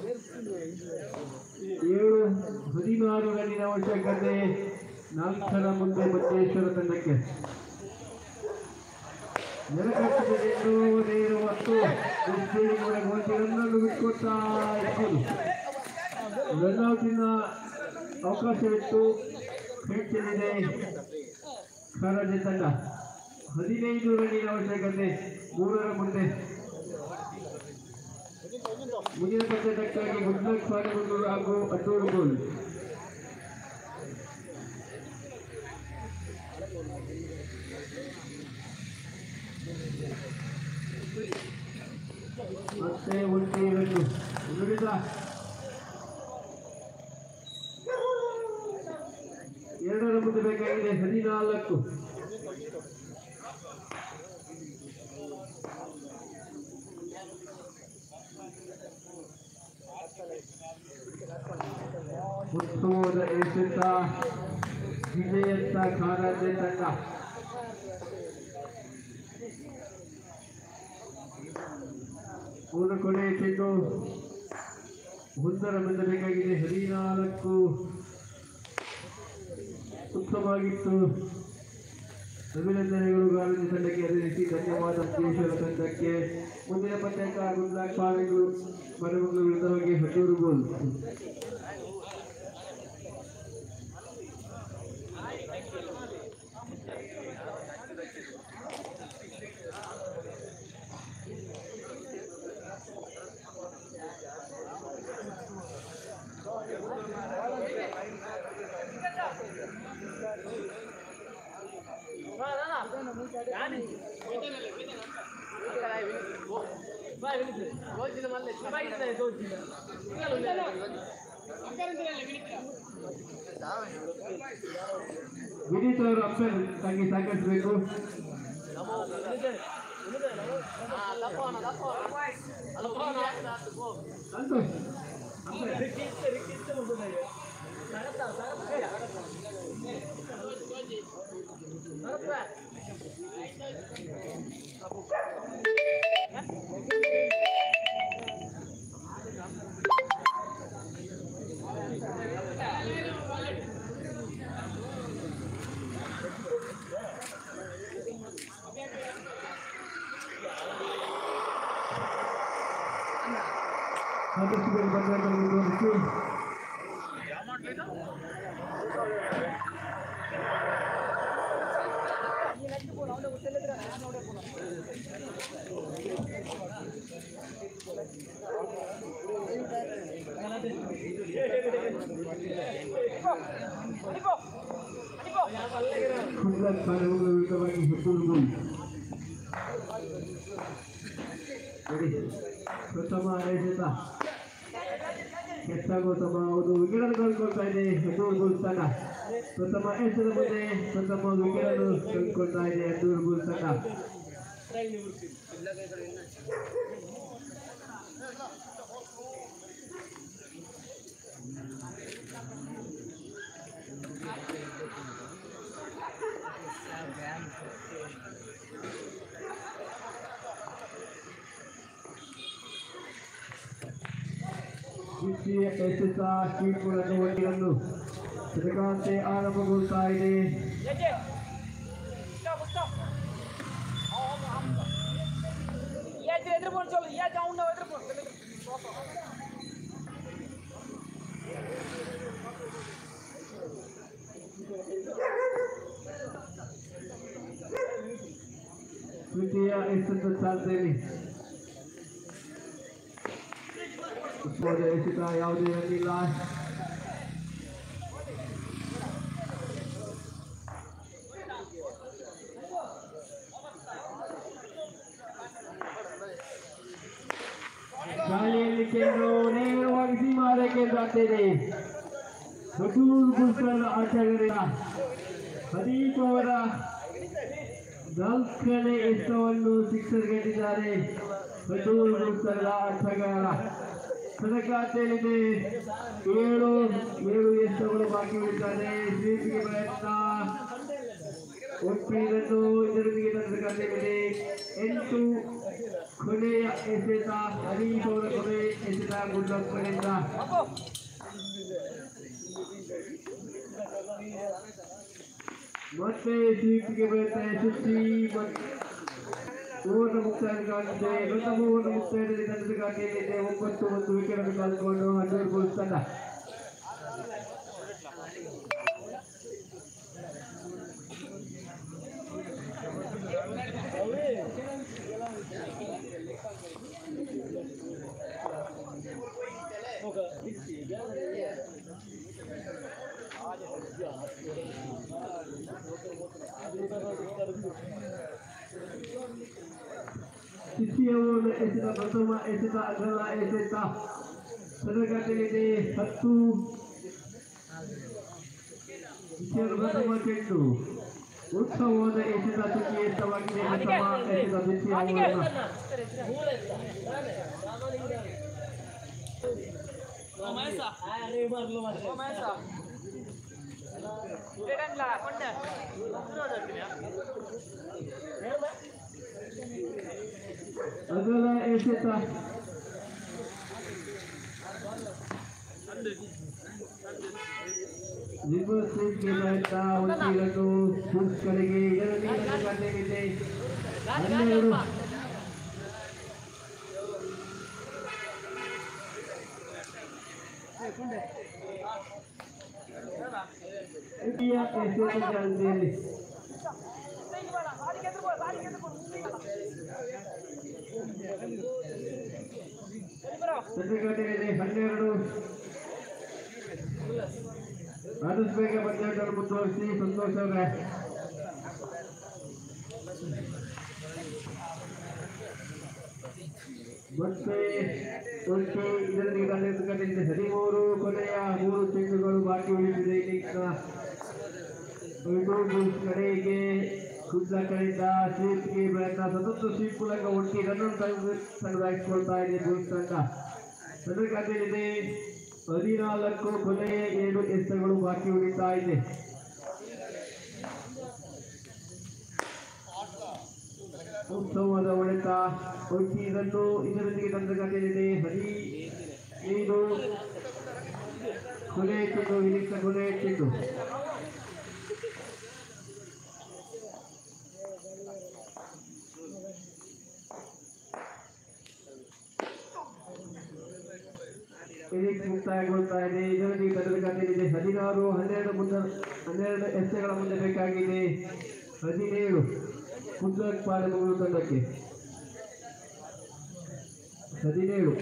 ಏಳು. ಹದಿನಾರು ರನ್ನಿನ ಅವಶ್ಯಕತೆ. ನಾಲ್ಕರ ಮುಂದೆ ಮಂಜೇಶ್ವರ ತಂಡಕ್ಕೆ ನೆಲಕಟ್ಟಿದ ಚೆಂಡು ನೇರ ಮತ್ತು ರನ್ನನ್ನು ಬಿಟ್ಕೊಡ್ತಾ ಇರ್ಬೋದು. ರನ್ಔಟಿನ ಅವಕಾಶವಿತ್ತು. ಹೆಚ್ಚಿದೆ ಕಾಳಜಿ ತಂಡ. ಹದಿನೈದು ರನ್ನಿನ ಅವಶ್ಯಕತೆ. ಮೂರರ ಮುಂದೆ ಮುಂದಿನ ಪಂದ್ಯಕ್ಕಾಗಿ ಗುಜರಾತ್ ಸ್ವಾಗತ ಹಾಗೂ ಅಡ್ಡೂರು ಗೋಲ್. ಮತ್ತೆ ಒಂದೇ ರನ್ನು ಉಳಿದ ಎರಡರ ಮುಂದೆ ಬೇಕಾಗಿದೆ ಹದಿನಾಲ್ಕು. ಉತ್ತಮವಾದ ಎಸೆತ ವಿಜಯಂತ ಕಾರಾಜೆ ತಂಡ. ಮೂರು ಕೊನೆ ಚೆಂಡು ಒಂದರ ಮುಂದೆ ಬೇಕಾಗಿದೆ ಹದಿನಾಲ್ಕು. ಉತ್ತಮವಾಗಿತ್ತು. ಅಭಿನಂದನೆಗಳು ಕಾಲೇಜು ತಂಡಕ್ಕೆ. ಅದೇ ರೀತಿ ಧನ್ಯವಾದ ಮಂಜೇಶ್ವರ ತಂಡಕ್ಕೆ. ಮುಂದಿನ ಪಂದ್ಯಕ್ಕೆ ಗುಜರಾತ್ ಸ್ವಾಗತ ಮರಮಂಗಲ ವಿರುದ್ಧವಾಗಿ ಹದಿಮೂರು ಗೋಲ್. ವಿನೀತ್ ಅವರು ಅಂಪೈರ್ ತಾಗಿ ಸಹಕರಿಸಬೇಕು. ಆದಷ್ಟು ಬೇಗ ಬಂದಾಗ ಮುಂದುವರಿಸಿ. ಗುಜರಾತ್ ಕಾರ್ಯಗಳ ವಿರುದ್ಧವಾಗಿ ಹೆಬ್ಬೂರು ಪ್ರಥಮ ಎಸೆತ ಹೆಚ್ಚಾಗುವ ತಮ್ಮ ಒಂದು ವಿಕೆಟ್ ಕಳ್ಕೊಳ್ತಾ ಇದೆ ಹೆಬ್ಬೂರು ಬುಲ್ಸ್ ತಂಡ. ಪ್ರಥಮ ಎಸೆದ ಮುಂದೆ ಪ್ರಥಮ ವಿಕೆಟ್ ಕಳ್ಕೊಳ್ತಾ ಇದೆ ಹೆಬ್ಬೂರು ಬುಲ್ಸ್ ತಂಡ. ದ್ವಿತೀಯ ಎಸೆತ ಕೀರ್ಪುರನ್ನು ಒಟ್ಟಿಯನ್ನು ಸದಕಾಂತೆ ಆರಂಭಗೊಳ್ತಾ ಇದೆ. ದ್ವಿತೀಯ ಎಸೆತ ಚಾಲ್ತಿಯಲ್ಲಿ ಎಸೆತ ಯಾವುದೇ ರನ್ನಿಲ್ಲ. ಗಾಳಿಯಲ್ಲಿ ಕೇಂದ್ರ ನೇರವಾಗಿ ಸೀಮಾರೇಖೆ ದಾಟಿದೆ. ಹೆಬ್ಬೂರು ಬುಲ್ಸ್ ಆಟಗಾರರ ಹದೀಪ್ ಅವರ ನಾಲ್ಕನೇ ಎಸೆತವನ್ನು ಸಿಕ್ಸರ್ ಗೆದ್ದಿದ್ದಾರೆ. ಹೆಬ್ಬೂರು ಬುಲ್ಸ್ ಆಟಗಾರ ತನ್ನ ಖಾತೆಯಲ್ಲಿದೆ ಏಳು ಏಳು ಎಸೆತಗಳು ಬಾಕಿ ಉಳಿದಿದ್ದಾರೆ. ಸ್ವೀಪ್ಗೆ ಪ್ರಯತ್ನ ಒಟ್ಟಿರನ್ನು ಇದರೊಂದಿಗೆ ತನ್ನ ಖಾತೆಯಲ್ಲಿದೆ ಎಂಟು. ಕೊನೆಯ ಎಸೆತ ಹರೀಶ್ ಅವರ ಕೊನೆ ಎಸೆತ ಗುಡ್ಡಪ್ಪ ಕಡೆಯಿಂದ ಮತ್ತೆ ಸ್ವೀಪ್ಗೆ ಪ್ರಯತ್ನ ಯಶಸ್ವಿ. ಓವರ್ನ ಮುಕ್ತಾಯಗೊಂಡಿದೆ. ಪ್ರಥಮ ಓವರ್ನ ಮುಕ್ತಾಯದಲ್ಲಿ ತಂಡದ ಖಾತೆಯಲ್ಲಿದೆ ಒಂಬತ್ತು ಒಂದು ವಿಕೆಟ್ ಅನ್ನು ಕಳೆದುಕೊಂಡು ಹೆಬ್ಬೂರು ಬುಲ್ಸ್ ತಂಡ. ದ್ವಿತೀಯ ಓವರ್ ಎಸೆತ ಪ್ರಥಮ ಎಸೆತ ಅಗ್ರ ಎಸೆತ ತನ್ನ ಖಾತೆಯಲ್ಲಿದೆ ಹತ್ತು. ಪ್ರಥಮ ಚೆಂಡು ಉತ್ತಮವಾದ ಎಸೆತ ತುಕಿ ಎಸೆತವಾಗಿದೆ. ಪ್ರಥಮ ಎಸೆತ ದ್ವಿತೀಯ ಓವರ್ನ ಅಗಲ ಎಸೆತ ರಿವರ್ಸ್ ಸ್ವಿಂಗ್ಗೆ ಪ್ರಯತ್ನ ಒಟ್ಟಿರನ್ನು ಬುಲ್ಸ್ ಕಡೆಗೆ ಇದರಲ್ಲಿ ಖಾತೆಯಲ್ಲಿದೆ ಹನ್ನೆರಡು. ದ್ವಿತೀಯ ಎಸೆತ ಚಾಲ್ತಿಯಲ್ಲಿ ಸದ್ಯಘಟನೆಯಲ್ಲಿ ಹನ್ನೆರಡು. ಆದಷ್ಟು ಬೇಗ ಪಂದ್ಯಾಟವನ್ನು ಮುಂದುವರಿಸಿ ಸಂತೋಷ ಅವರೇ. ಮತ್ತೆ ಒಟ್ಟು ಇದರಲ್ಲಿ ತಂಡದಿಂದ ಹದಿಮೂರು ಕೊನೆಯ ಮೂರು ಚೆಂಡುಗಳು ಬಾಕಿ ಉಳಿದಿದೆ. ಕಡೆಗೆ ಕುದ್ದ ಕಡೆಯಿಂದ ಸ್ವೀಪ್ಗೆ ಪ್ರಯತ್ನ ಸತತ ಸ್ವೀಪ್ ಮೂಲಕ ಒಟ್ಟಿ ರನ್ ತೆಗೆದುಕೊಳ್ತಾ ಇದೆ ಬುಲ್ಸ್ ತಂಡ. ತನ್ನ ಖಾತೆಯಲ್ಲಿದೆ ಹದಿನಾಲ್ಕು ಕೊನೆಯ ಏಳು ಎಸೆತಗಳು ಬಾಕಿ ಉಳಿತಾ ಇದೆ. ಉತ್ಸವದ ಹೊಡೆತ ಇದನ್ನು ಇದರೊಂದಿಗೆ ತಂತ್ರಗಾರಿಕೆ ಹದಿನೈದು ಕೊನೆ ಚೆಂಡು ವಿನಿಕ್ತ ಕೊನೆ ಚೆಂಡು ಇನ್ನಿಂಗ್ಸ್ ಮುಕ್ತಾಯಗೊಳ್ತಾ ಇದೆ. ಇದರೊಂದಿಗೆ ತಂತ್ರಗಾರಿಕೆ ಹದಿನಾರು ಹನ್ನೆರಡು ಮುಂದೆ ಹನ್ನೆರಡು ಎಸೆಗಳ ಮುಂದೆ ಬೇಕಾಗಿದೆ ಹದಿನೇಳು ಗುಜರಾತ್ ಪಾಲಮಗಳು ತಂಡಕ್ಕೆ ಹದಿನೇಳು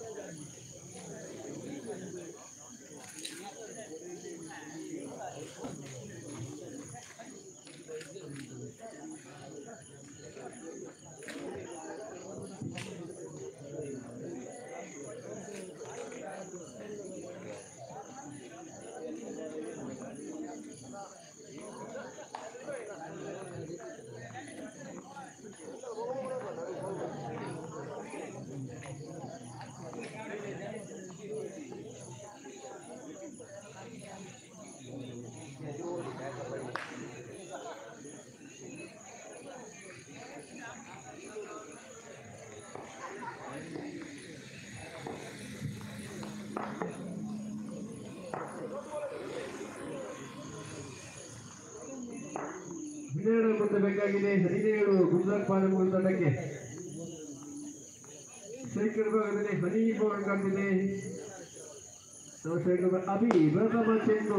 ಹನ್ನೆರಡು ಮುಂದೆ ಬೇಕಾಗಿದೆ ಹದಿನೇಳು ಗುಜರಾತ್ ಪಾಲಮಗಳು ತಂಡಕ್ಕೆ ಸೈಕಲ್ ಭಾಗದಲ್ಲಿ ಹನಿ ಬೋರ್ಡ್ ಕಾಣ್ತಿದೆ. ಅಭಿ ಪ್ರಥಮ ಚೆಂಡು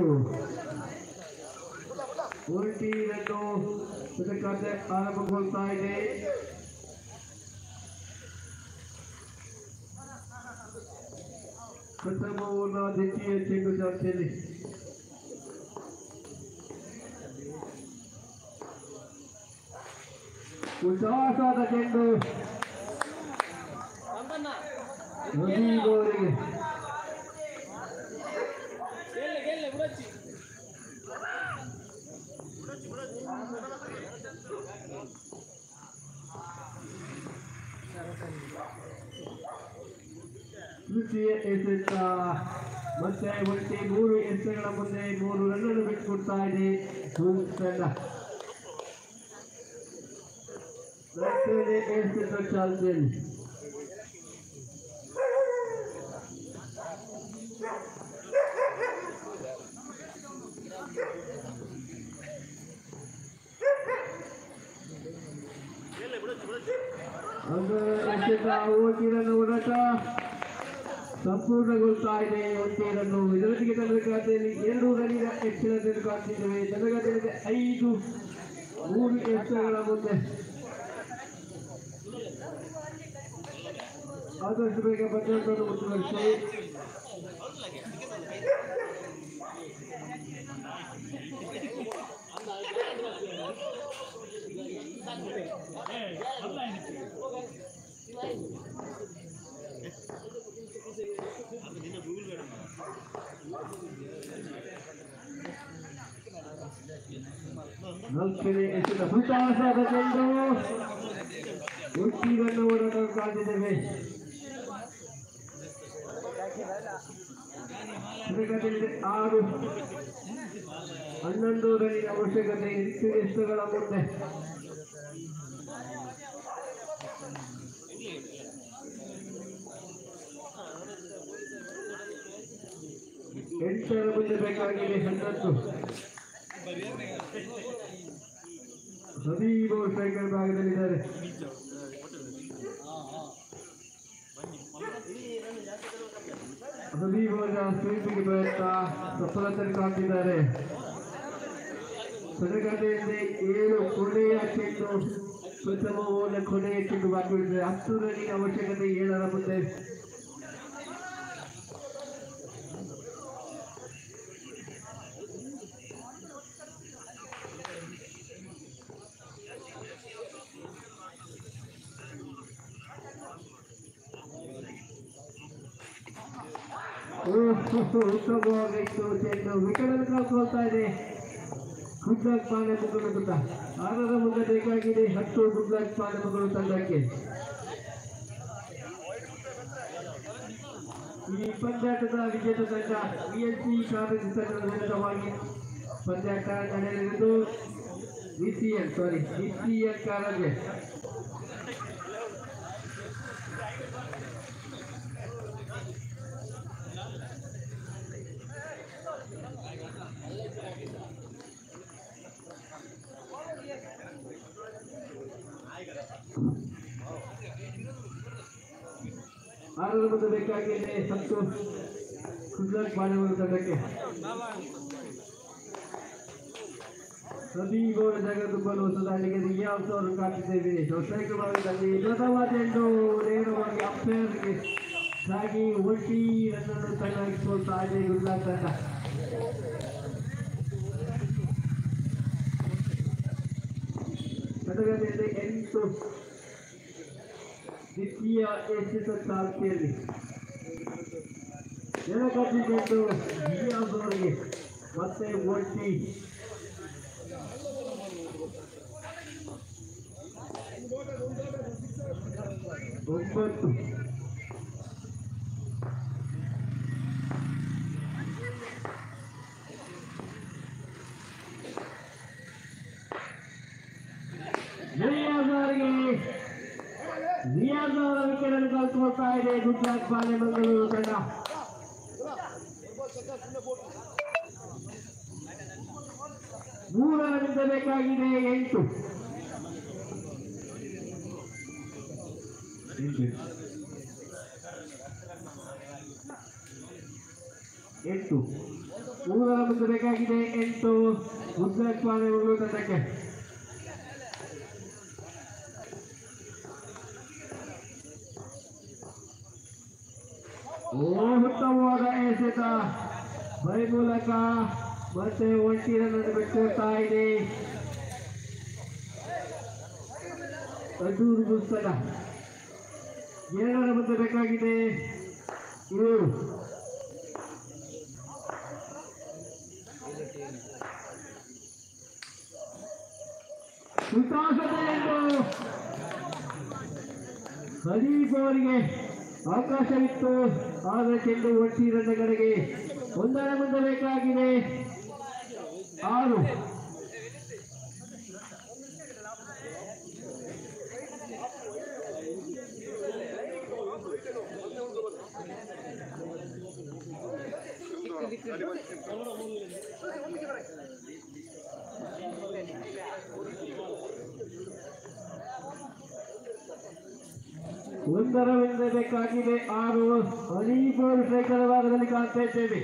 ಉಲ್ಟಿ ರನ್ನು ಇದಕ್ಕಾದ್ರೆ ಆರಂಭಗೊಳ್ತಾ ಇದೆ. ಪ್ರಥಮವನ್ನು ದ್ವಿತೀಯ ಚೆಂಡು ಜಾತಿಯಲ್ಲಿ ಉಲ್ಲಾಸದ ಚೆಂಡು ರವಿಗೋರಿಗೆ ತೃತೀಯ ಎಸೆತ ಮತ್ತೆ ಒಟ್ಟಿ ಮೂರು ಎಸೆಗಳ ಮುಂದೆ ಮೂರು ರನ್ನನ್ನು ಬಿಟ್ಟುಕೊಡ್ತಾ ಇದೆ ತಂಡ. ಎಸೆತ ಚಾಲ್ತಿಯಲ್ಲಿ ಓಟಿರನ್ನು ಹೊರಟ ಸಂಪೂರ್ಣಗೊಳ್ತಾ ಇದೆ. ಒಟ್ಟಿರನ್ನು ಇದರೊಂದಿಗೆ ತಂಡಗಾತಿಯಲ್ಲಿ ಎರಡು ರನ್ನಿನ ಹೆಚ್ಚಿನ ತಂಡಗಾತಿದ್ದೇವೆ. ತಂಡಗಾತಿಯಲ್ಲಿ ಐದು ಮೂರು ಎಸೆಗಳ ಮುಂದೆ ಆದಷ್ಟು ಬೇಗ ಭದ್ರತೆಯನ್ನು ಮುಂದುವರಿಸಿ ನಾಲ್ಕನೇ ಎಸೆತ ಹುತಾಸಾದ ಚೆಂಡು ಒಟ್ಟಿರನ್ನು ಓಡಾಟ ಕಾದಿದ್ದೇವೆ. ಆರು ಹನ್ನೊಂದು ರನ್ನಿನ ಅವಶ್ಯಕತೆ ಎಂಟು ಎಷ್ಟುಗಳ ಮುಂದೆ ಎಂಟರ ಮುಂದೆ ಬೇಕಾಗಿದೆ ಹನ್ನೊಂದು. ಹದಿಮೂರು ಸೈಕಲ್ ಭಾಗದಲ್ಲಿದ್ದಾರೆ. ಹದಿಮೂರರ ಸ್ವೀಪಿಗೆ ಪ್ರಯತ್ನ ಸಫಲತೆ ಕಾಣ್ತಿದ್ದಾರೆ. ಸದಗತೆಯಲ್ಲಿ ಏಳು ಕೊನೆಯ ಚೆಂಡು ಪ್ರಥಮ ಓವರ್ನ ಕೊನೆಯ ಚೆಂಡು ಬಾಕಿ ಉಳಿದಿದೆ. ಹತ್ತು ರನ್ನಿನ ಅವಶ್ಯಕತೆ ಏಳರ ಮುಂದೆ ಉತ್ತಮವಾಗಿತ್ತು ಚೆಂಡು ವಿಕೆಟ್ ಕಳ್ಕೊಳ್ತಾ ಇದೆ ಗುಜರಾತ್ ಪಾಲಮಗಳು ತಂಡ. ಆರರ ಮುಂದೆ ಬೇಕಾಗಿದೆ ಹತ್ತು ಗುಜರಾತ್ ಪಾಲಮಗಳು ತಂಡಕ್ಕೆ. ಈ ಪಂದ್ಯಾಟದ ವಿಜೇತ ತಂಡ ಬಿಎಲ್ಸಿ ಕಾಲೇಜು ತಂಡದ ವಿರುದ್ಧವಾಗಿ ಪಂದ್ಯಾಟ ನಡೆಯಲಿದ್ದು ವಿಸಿಎಲ್ ಸಾರಿ ವಿಸಿಎಲ್ ಕಾಲೇಜ್ ಆರಂಭದ ಬೇಕಾಗಿದೆ ಸಂತೋಷ್ ಗುಜರಾತ್ ಬಾಳೆಹೊನ್ನೂರು ತಂಡಕ್ಕೆ ಪ್ರದೀಪ್ ಅವರ ಜಾಗ ತುಂಬಲು ಹೊಸ ದಾಳಿಗೆ ರಿಯಾಸ್ ಅವರು ಕಾಟಿದ್ದೇವೆ ಸೈಕಲ್ ಭಾಗದಲ್ಲಿ ಪ್ರಥಮ ಚೆಂಡು ನೇರವಾಗಿ ಅಂಪೈರ್ಗೆ ಸಾಗಿ ಒಟ್ಟಿ ರನ್ನನ್ನು ತಯಾರಿಸಿಕೊಳ್ತಾ ಇದೆ ಗುಜರಾತ್ ತಂಡ ಘಟಕದಲ್ಲಿ ಎಂಟು ದ್ವಿತೀಯ ಎಸೆತ ಚಾಲ್ತಿಯಲ್ಲಿ ನೆಲಕಟ್ಟಿಕೊಂಡು ರಿಯಾಸ್ ಅವರಿಗೆ ಮತ್ತೆ ಒಟ್ಟಿ ಒಂಬತ್ತು ರಿಯಾಜ್ ಅವರಿಗೆ ರಿಯಾಜ್ ಅವರ ವಿಕೆಟ್ ಕಲ್ತ್ಕೊಳ್ತಾ ಇದೆ ಗುಜರಾತ್ ಬಾಳೆಮಂಗಳೂರು ತಂಡ ಮೂರು ರನ್ ಬೇಕಾಗಿದೆ ಎಂಟು ಎಂಟು ಮೂರು ರನ್ ಬೇಕಾಗಿದೆ ಎಂಟು ಗುಜರಾತ್ ಬಾಳೆಮಂಗಳೂರು ತಂಡಕ್ಕೆ ಉತ್ತಮವಾದ ಎಸೆತ ಬೈ ಮೂಲಕ ಮತ್ತೆ ಒಂಟಿ ರನ್ ಬಿಟ್ಟುಕೊಳ್ತಾ ಇದೆ ಅಡೂರು ಗುಸ್ತಡ ಎರಡರ ಮುಂದೆ ಬೇಕಾಗಿದೆ ಏಳು ಹರೀಫ್ ಅವರಿಗೆ ಅವಕಾಶವಿತ್ತು ಆದರೆ ಚೆಂಡು ಒಟ್ಟಿ ರನ್ನ ಕಡೆಗೆ ಒಂದರ ಮುಂದೆ ಬೇಕಾಗಿದೆ ಆರು ಒಂದರ ಮುಂದೆ ಬೇಕಾಗಿದೆ ಆರು ಹರೀಫ್ ಅವರು ಸ್ಟ್ರೈಕರ್ ಭಾಗದಲ್ಲಿ ಕಾಣ್ತಾ ಇದ್ದೇವೆ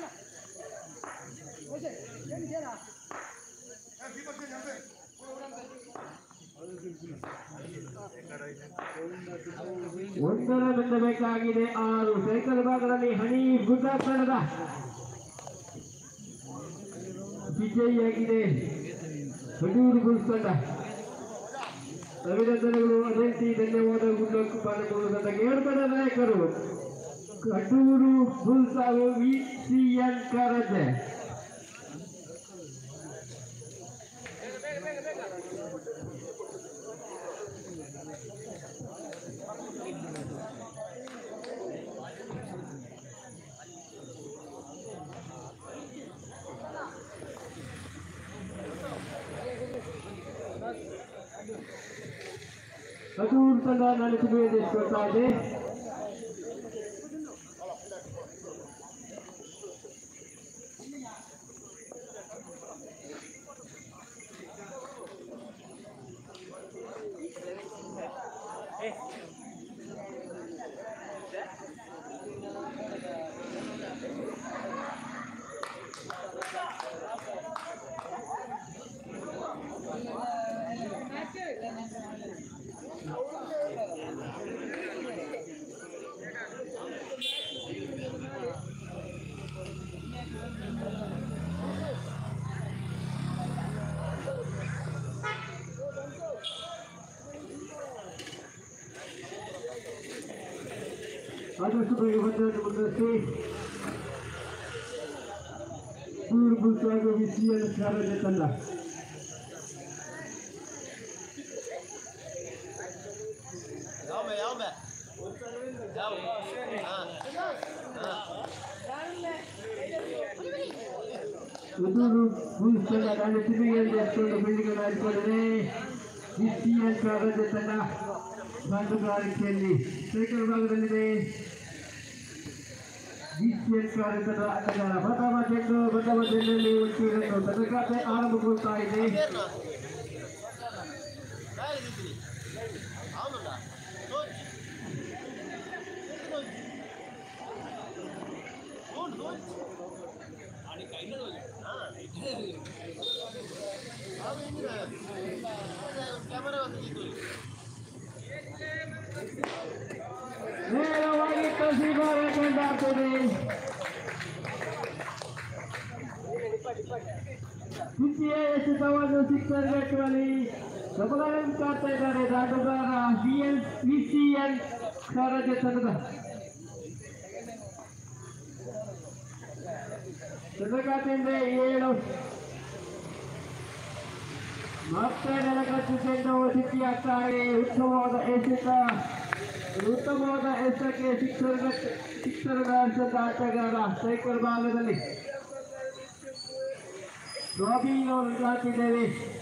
ಒಂದರ ಮುಂದೆ ಬೇಕಾಗಿದೆ ಆರು ಸೈಕಲ್ ಭಾಗದಲ್ಲಿ ಹನೀಫ್ ಗುಜರಾತ್ ತಂಡದ ವಿಜಯಿಯಾಗಿದೆ ಅಡೂರು ಗುಲ್ಸ್ ತಂಡ ಅಭಿನಂದನೆಗಳು ಅದೇ ರೀತಿ ಧನ್ಯವಾದ ಗುಡ್ಡಕ್ಕೂ ಬಾಳೆಮಂಗಳೂರು ತಂಡಕ್ಕೆ ಎರಡು ತಂಡ ನಾಯಕರು ಅಡೂರು ಗುಲ್ಸ್ ಹಾಗೂ V C N Karaje Adoor ತಂಡ ನಡೆಸಿಕೊಳ್ತಾ ಇದೆ ಆದಷ್ಟು ಬೇಗ ಬಂದನ್ನು ಮುಂದುವರಿಸಿ ಪೂರ್ವ ಹಾಗೂ ವಿಸಿಎಲ್ ಕಾರಜೆ ತಂಡ ಅಡೂರು ಗುಲ್ಸ್ ತಂಡ ನಾಳೆ ತಿರುಗಿಯಲ್ಲಿ ಎತ್ಕೊಂಡು ಬಿಲ್ಡಿಂಗ್ ಆಡಿಕೊಂಡಿದೆ ವಿಸಿಎಲ್ ಕಾರಜೆ ತಂಡ ಬಾಂಡುಗಾರಿಕೆಯಲ್ಲಿ ಸೈಕಲ್ ಭಾಗದಲ್ಲಿದೆ ವಿಸಿಎಲ್ ಕಾರಜದ ಆಟಗಾರ ಪ್ರಥಮ ಚೆಂಡು ಪ್ರಥಮ ಚೆಂಡಲ್ಲಿ ಒಟ್ಟಿರನ್ನು ತನಕಾತೆ ಆರಂಭಗೊಳ್ತಾ ಇದೆ ನೇರವಾಗಿ ಕಸಿಬಾರ ಕಂಡಾಗ್ತದೆ. ದ್ವಿತೀಯ ಎಸೆತವನ್ನು ಸಿಕ್ಸರ್ ಗೆಟ್ಟುವಲ್ಲಿ ಗಮನವನ್ನು ಕಾಡ್ತಾ ಇದ್ದಾರೆ ಆಟಗಾರ ಬಿಎಲ್ ವಿಸಿಎಲ್ ಸಾರಥ್ಯ ತಂಡದ ಚಂದ್ರಕಾಂತೇಂದ್ರ ಏಳು ಮತ್ತೆ ನೆಲಕಚ್ಚು ಚೆಂಡು ಸಿಕ್ಕಿ ಆಗ್ತಾರೆ. ಉತ್ತಮವಾದ ಎಸೆತ ಉತ್ತಮವಾದ ಎಸೆತಕ್ಕೆ ಸಿಕ್ಸರ್ ಸಿಕ್ಸರ್ ಆಟಗಾರ ಸ್ಟ್ರೈಕರ್ ಭಾಗದಲ್ಲಿ ರಾಬಿನ್ ಅವರು ಹಾಕಿದ್ದೇವೆ.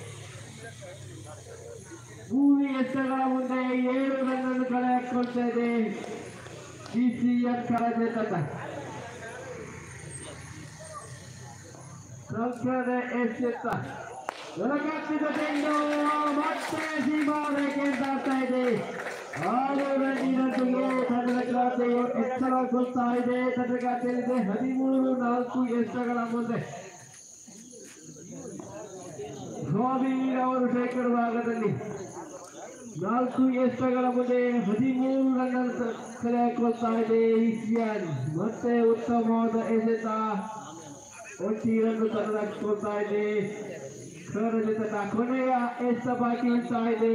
ಮೂರು ಎಸೆತಗಳ ಮುಂದೆ ಏಳು ರನ್ ಅನ್ನು ಕಳೆ ಹಾಕೊಳ್ತಾ ಇದೆ ಬಿಸಿಎಲ್ ಕರಾಜೆ ತಂಡ. ಸಂಖ್ಯಾದ ಎಸೆತ ಬೆಳಗಾಗ್ತಿದ್ದ ಚೆಂಡು ಮತ್ತೆ ಸೀಮಾರೇಖೆ ದಾಟ್ತಾ ಇದೆ. ಆರು ರನ್ನಿನೊಂದಿಗೆ ತಂಡದ ಖಾತೆಯು ಎಚ್ಚರಗೊಳ್ತಾ ಇದೆ. ತಂಡದ ಖಾತೆಯಲ್ಲಿದೆ ಹದಿಮೂರು ನಾಲ್ಕು ಎಸೆತಗಳ ಮುಂದೆ ರಾಬಿನ್ ಅವರು ಶೇಖರ್ ಭಾಗದಲ್ಲಿ ನಾಲ್ಕು ಎಸೆತಗಳ ಮುಂದೆ ಹದಿಮೂರು ರನ್ ಅನ್ನು ಕಲೆ ಹಾಕೊಳ್ತಾ ಇದೆ ಇಸ್ಯಾನ್. ಮತ್ತೆ ಉತ್ತಮವಾದ ಎಸೆತ ಒಟ್ಟಿರನ್ನು ತಂಡ ಹಾಕಿಕೊಳ್ತಾ ಇದೆ. ತಂಡ ಕೊನೆಯ ಎಸೆತ ಬಾಕಿ ಉಳಿತಾ ಇದೆ.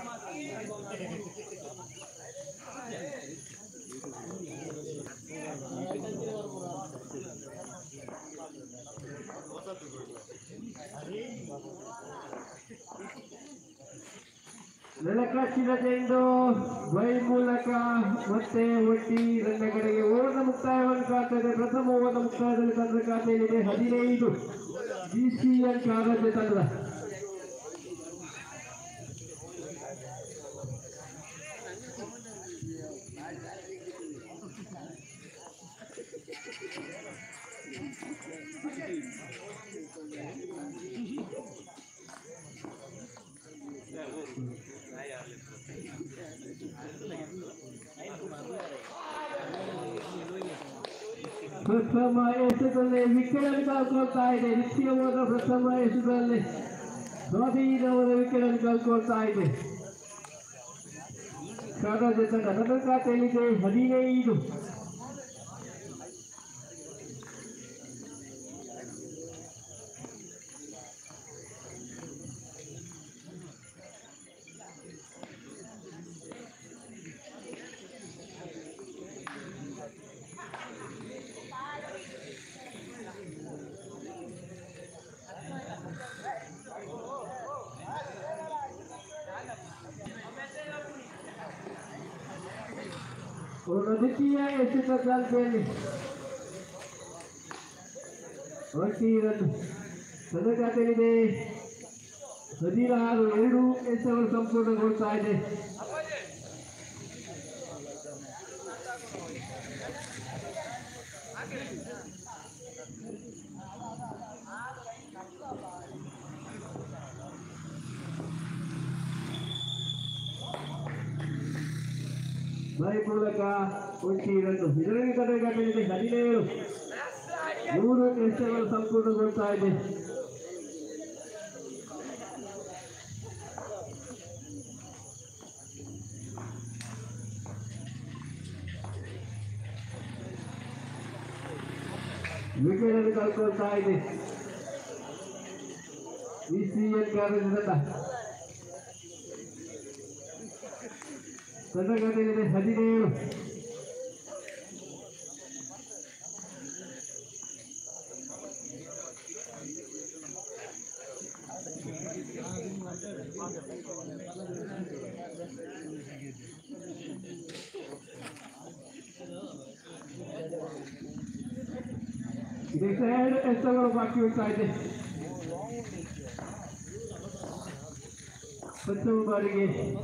ನೆಲಕಚ್ಚಿದ ಚೆಂಡು ಬೈ ಮೂಲಕ ಮತ್ತೆ ಒಟ್ಟಿ ರನ್ನ ಕಡೆಗೆ ಓವರ್ನ ಮುಕ್ತಾಯವನ್ನು ಕಾಣ್ತದೆ. ಪ್ರಥಮ ಓವರ್ನ ಮುಕ್ತಾಯದಲ್ಲಿ ತಂಡದ ಖಾತೆಯಲ್ಲಿದೆ ಹದಿನೈದು ಬಿಸಿಎಲ್ ಕಾರಾಜೆ ತಂಡ. ಪ್ರಥಮ ಎಸೆತದಲ್ಲಿ ವಿಕೆಟ್ ಕಳ್ಕೊಳ್ತಾ ಇದೆ. ನಿಶ್ಚಿತವಾದ ಪ್ರಥಮ ಎಸೆತದಲ್ಲಿ ರಾಬಿನ್ ಅವರ ವಿಕೆಟ್ ಕಳ್ಕೊಳ್ತಾ ಇದೆ. ಕಾರಾಜೆ ತಂಡ ತಂಡದ ಖಾತೆಯಲ್ಲಿದೆ ಹದಿನೈದು. ದ್ವಿತೀಯ ಎಸೆತ ಚಾಲ್ತಿಯಲ್ಲಿ ಒಟ್ಟಿ ರನ್ ತಂಡದ ಖಾತೆಯಲ್ಲಿದೆ ಹದಿನಾರು. ಎರಡು ಎಸೆತಗಳು ಸಂಪೂರ್ಣಗೊಳ್ತಾ ಇದೆ. ಬೈ ಮೂಲಕ ಒಟ್ಟಿ ರನ್ ಇದರಲ್ಲಿ ತಂಡದ ಖಾತೆಯಲ್ಲಿದೆ ಹದಿನೇಳು. ಮೂರು ಎಸೆತಗಳು ಸಂಪೂರ್ಣಗೊಳ್ತಾ ಇದೆ. ವಿಕೆಟ್ ಅನ್ನು ಕಳ್ಕೊಳ್ತಾ ಇದೆ ಬಿಸಿಎಲ್ ಕಾರಾಜೆ ತಂಡ. ತಂಡದ ಖಾತೆಯಲ್ಲಿದೆ ಹದಿನೇಳು. ಇದಕ್ಕೆ ಎರಡು ಎಸೆತಗಳು ಬಾಕಿ ಉಳಿತಾ ಇದೆ. ಪ್ರಥಮ ಬಾರಿಗೆ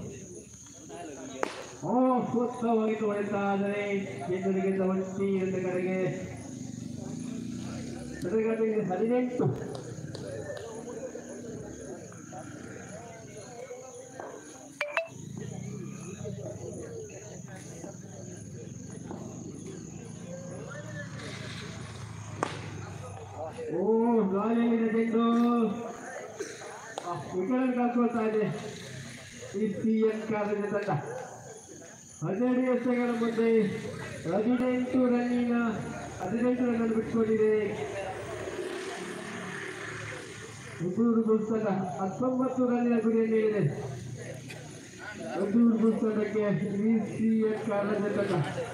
ಓ ಸೂಕ್ತವಾಗಿ ಹೊಡೆತಾ ಆದರೆ ಎದುರಿಗೆ ಒಟ್ಟಿ ಎರಡು ಕಡೆಗೆ ಹದಿನೆಂಟು. ವಿಕೆಟ್ ಕಳ್ಕೊಳ್ತಾ ಇದೆ ಈ ಸಿ ಎನ್ ಕಾಲೇಜ್ ತಂಡ. ಹನ್ನೆರಡು ಎಸೆಗಳ ಮುಂದೆ ಹದಿನೆಂಟು ರನ್ನಿನ ಹದಿನೆಂಟು ರನ್ ಬಿಟ್ಕೊಂಡಿದೆ ಹುದ್ದೂರು ಬುಲ್ಸ್ ತಂಡ. ಹತ್ತೊಂಬತ್ತು ರನ್ನಿನ ಗುರಿಯನ್ನು ನೀಡಿದೆ ಹುದ್ದೂರು ಬುಲ್ಸ್ ತಂಡಕ್ಕೆ ವಿ ಸಿ ಎನ್ ಕಾಲೇಜ್ ತಂಡ.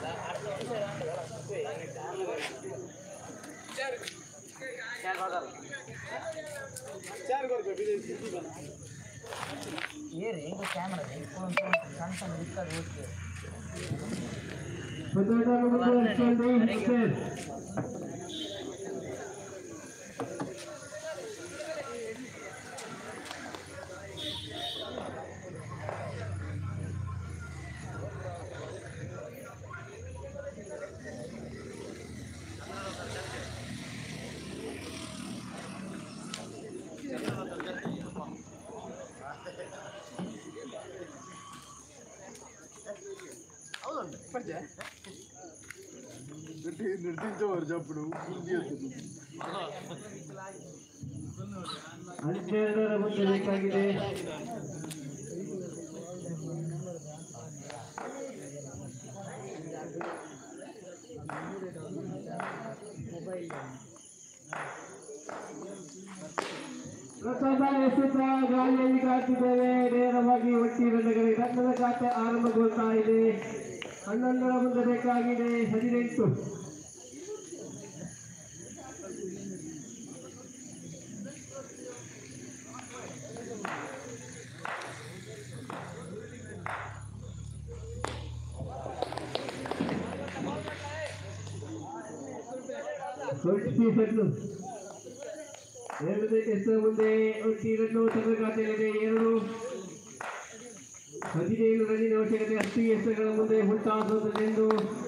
నిర్దించేవారు చెప్పుడు ಹನ್ನೆರಡರ ಮುಂದೆ ಬೇಕಾಗಿದೆ ಪ್ರಥಮ ಎಸೆತ ಗಾಳಿಯಲ್ಲಿ ಕಾಟಿದ್ದೇವೆ. ನೇರವಾಗಿ ಒಟ್ಟಿ ರನ್ನುಗಳಿಗೆ ರನ್ನದ ಖಾತೆ ಆರಂಭಗೊಳ್ತಾ ಇದೆ. ಹನ್ನೊಂದರ ಮುಂದೆ ಬೇಕಾಗಿದೆ ಹದಿನೆಂಟು. ಎರಡನೇ ಟೆಸ್ಟ್ ಮುಂದೆ ಒಟ್ಟಿ ರನ್ನು ತನ್ನ ಖಾತೆಯಲ್ಲಿದೆ. ಎರಡು ಹದಿನೇಳು ರನ್ನಿನ ಅವಶ್ಯಕತೆ. ಹತ್ತು ಎಸೆಗಳ ಮುಂದೆ ಹುಟ್ಟಾಗುವುದೆಂದು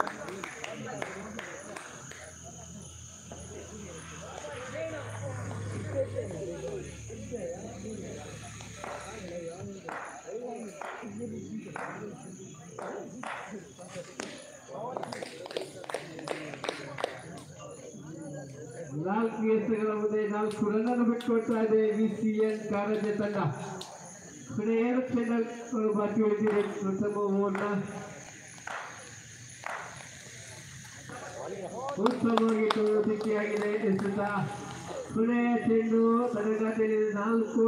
ನಾಲ್ಕು ಎಸೆಗಳ ಮುಂದೆ ನಾಲ್ಕು ರನ್ನನ್ನು ಬಿಟ್ಟುಕೊಡ್ತಾ ಇದೆ ವಿ ಸಿ ಎನ್ ಕಾರಂಜಿ ತಂಡ. ಕಡೆ ಎರಡು ಚೆಂಡಲ್ ಬಾಕಿ ಉಳಿದಿದೆ ಪ್ರಥಮ ಓವರ್ನ. ಉತ್ತಮವಾಗಿ ದಿಕ್ಕಿಯಾಗಿದೆ ಎಸೆತ. ಕೊನೆಯ ಚೆಂಡು ತನ್ನ ಖಾತೆಯಲ್ಲಿ ನಾಲ್ಕು.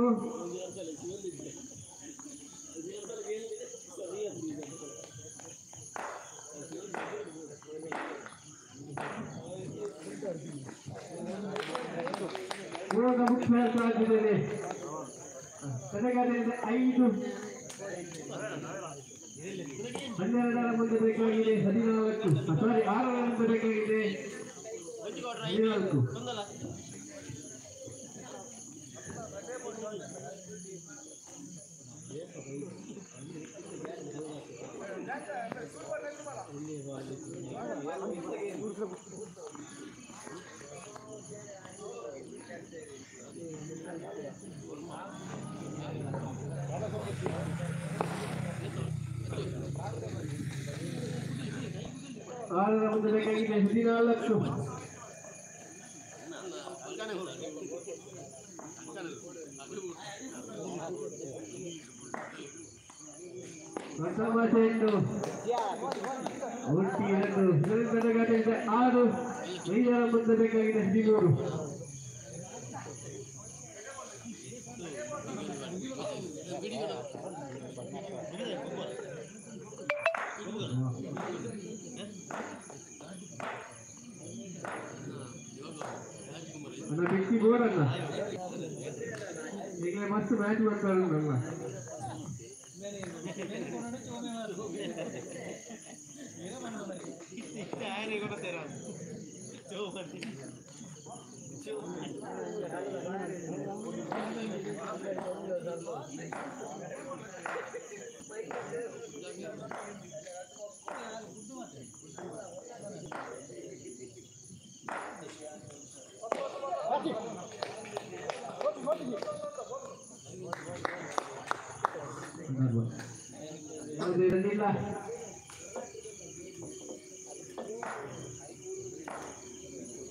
ಇವಾಗ ಮುಖ್ಯ ಆಗಿದ್ದೇನೆ ತನಗಾದ ಐದು. ಹನ್ನೆರಡರ ಮುಂದೆ ಬೇಕಾಗಿದೆ ಹದಿನಾಲ್ಕು. ಸಾರಿ ಆರರ ಮುಂದೆ ಬೇಕಾಗಿದೆ ಹದಿನಾಲ್ಕು. ಆರರ ಮುಂದೆ ಬೇಕಾಗಿದೆ ಹದಿನಾಲ್ಕು. ಪ್ರಥಮ ಚೆಂಡು ಒಟ್ಟಿ ಎರಡು. ಆರು. ಐದರ ಮುಂದೆ ಬೇಕಾಗಿದೆ ಹದಿಮೂರು. ನನ್ನ ವ್ಯಕ್ತಿ ಬೋರಲ್ಲ ಈಗಲೇ ಮಸ್ತ್ ಮ್ಯಾಚ್ ಮಾಡ್ತಾರಲ್ಲ. ಇರಲಿಲ್ಲ.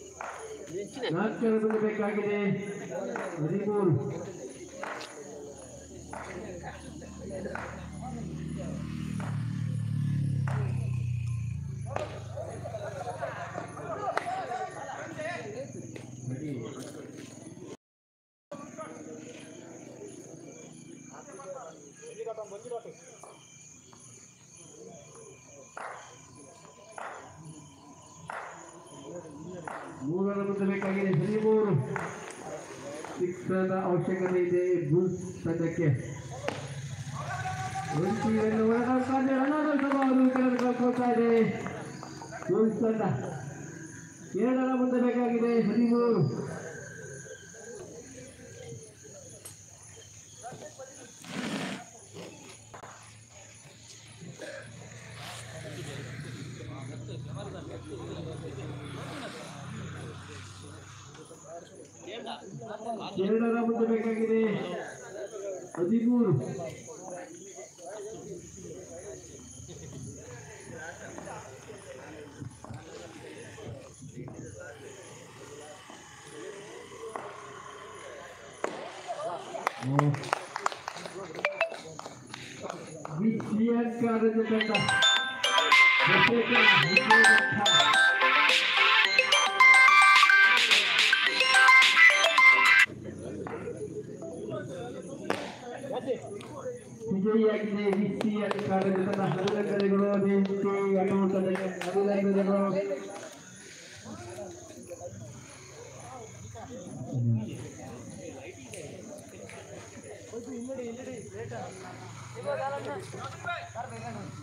ನಾಲ್ಕರ ಮುಂದೆ ಬೇಕಾಗಿದೆ ಹದಿಮೂರು. ಮೂರರ ಮುಂದೆ ಬೇಕಾಗಿದೆ ಹದಿಮೂರು ಶಿಕ್ಷಣದ ಅವಶ್ಯಕತೆ ಇದೆ ಬುಲ್ಸ್ ತಂಡಕ್ಕೆ ಹೋಗ್ತಾ ಇದೆ ಬುಲ್ಸ್ ತಂಡ ಏಳರ ಮುಂದೆ ಬೇಕಾಗಿದೆ ಹದಿಮೂರು ಎರಡರ ಮುಂದೆ ಬೇಕಾಗಿದೆ ಹದಿಮೂರು ವಿಜಯಕಾರದ ತಂಡ ವಿಜಯಿಯಾಗಿದೆ ವಿಸಿಯ ಕಾಲೇಜು ತನ್ನ ಹದಿನೈದಗಳು ಅಭಿವೃದ್ಧಿ ಅನುಮೋದನೆ ಹದಿನೈದಗಳು ಇಲ್ಲಡಿ ಇಲ್ಲಡಿ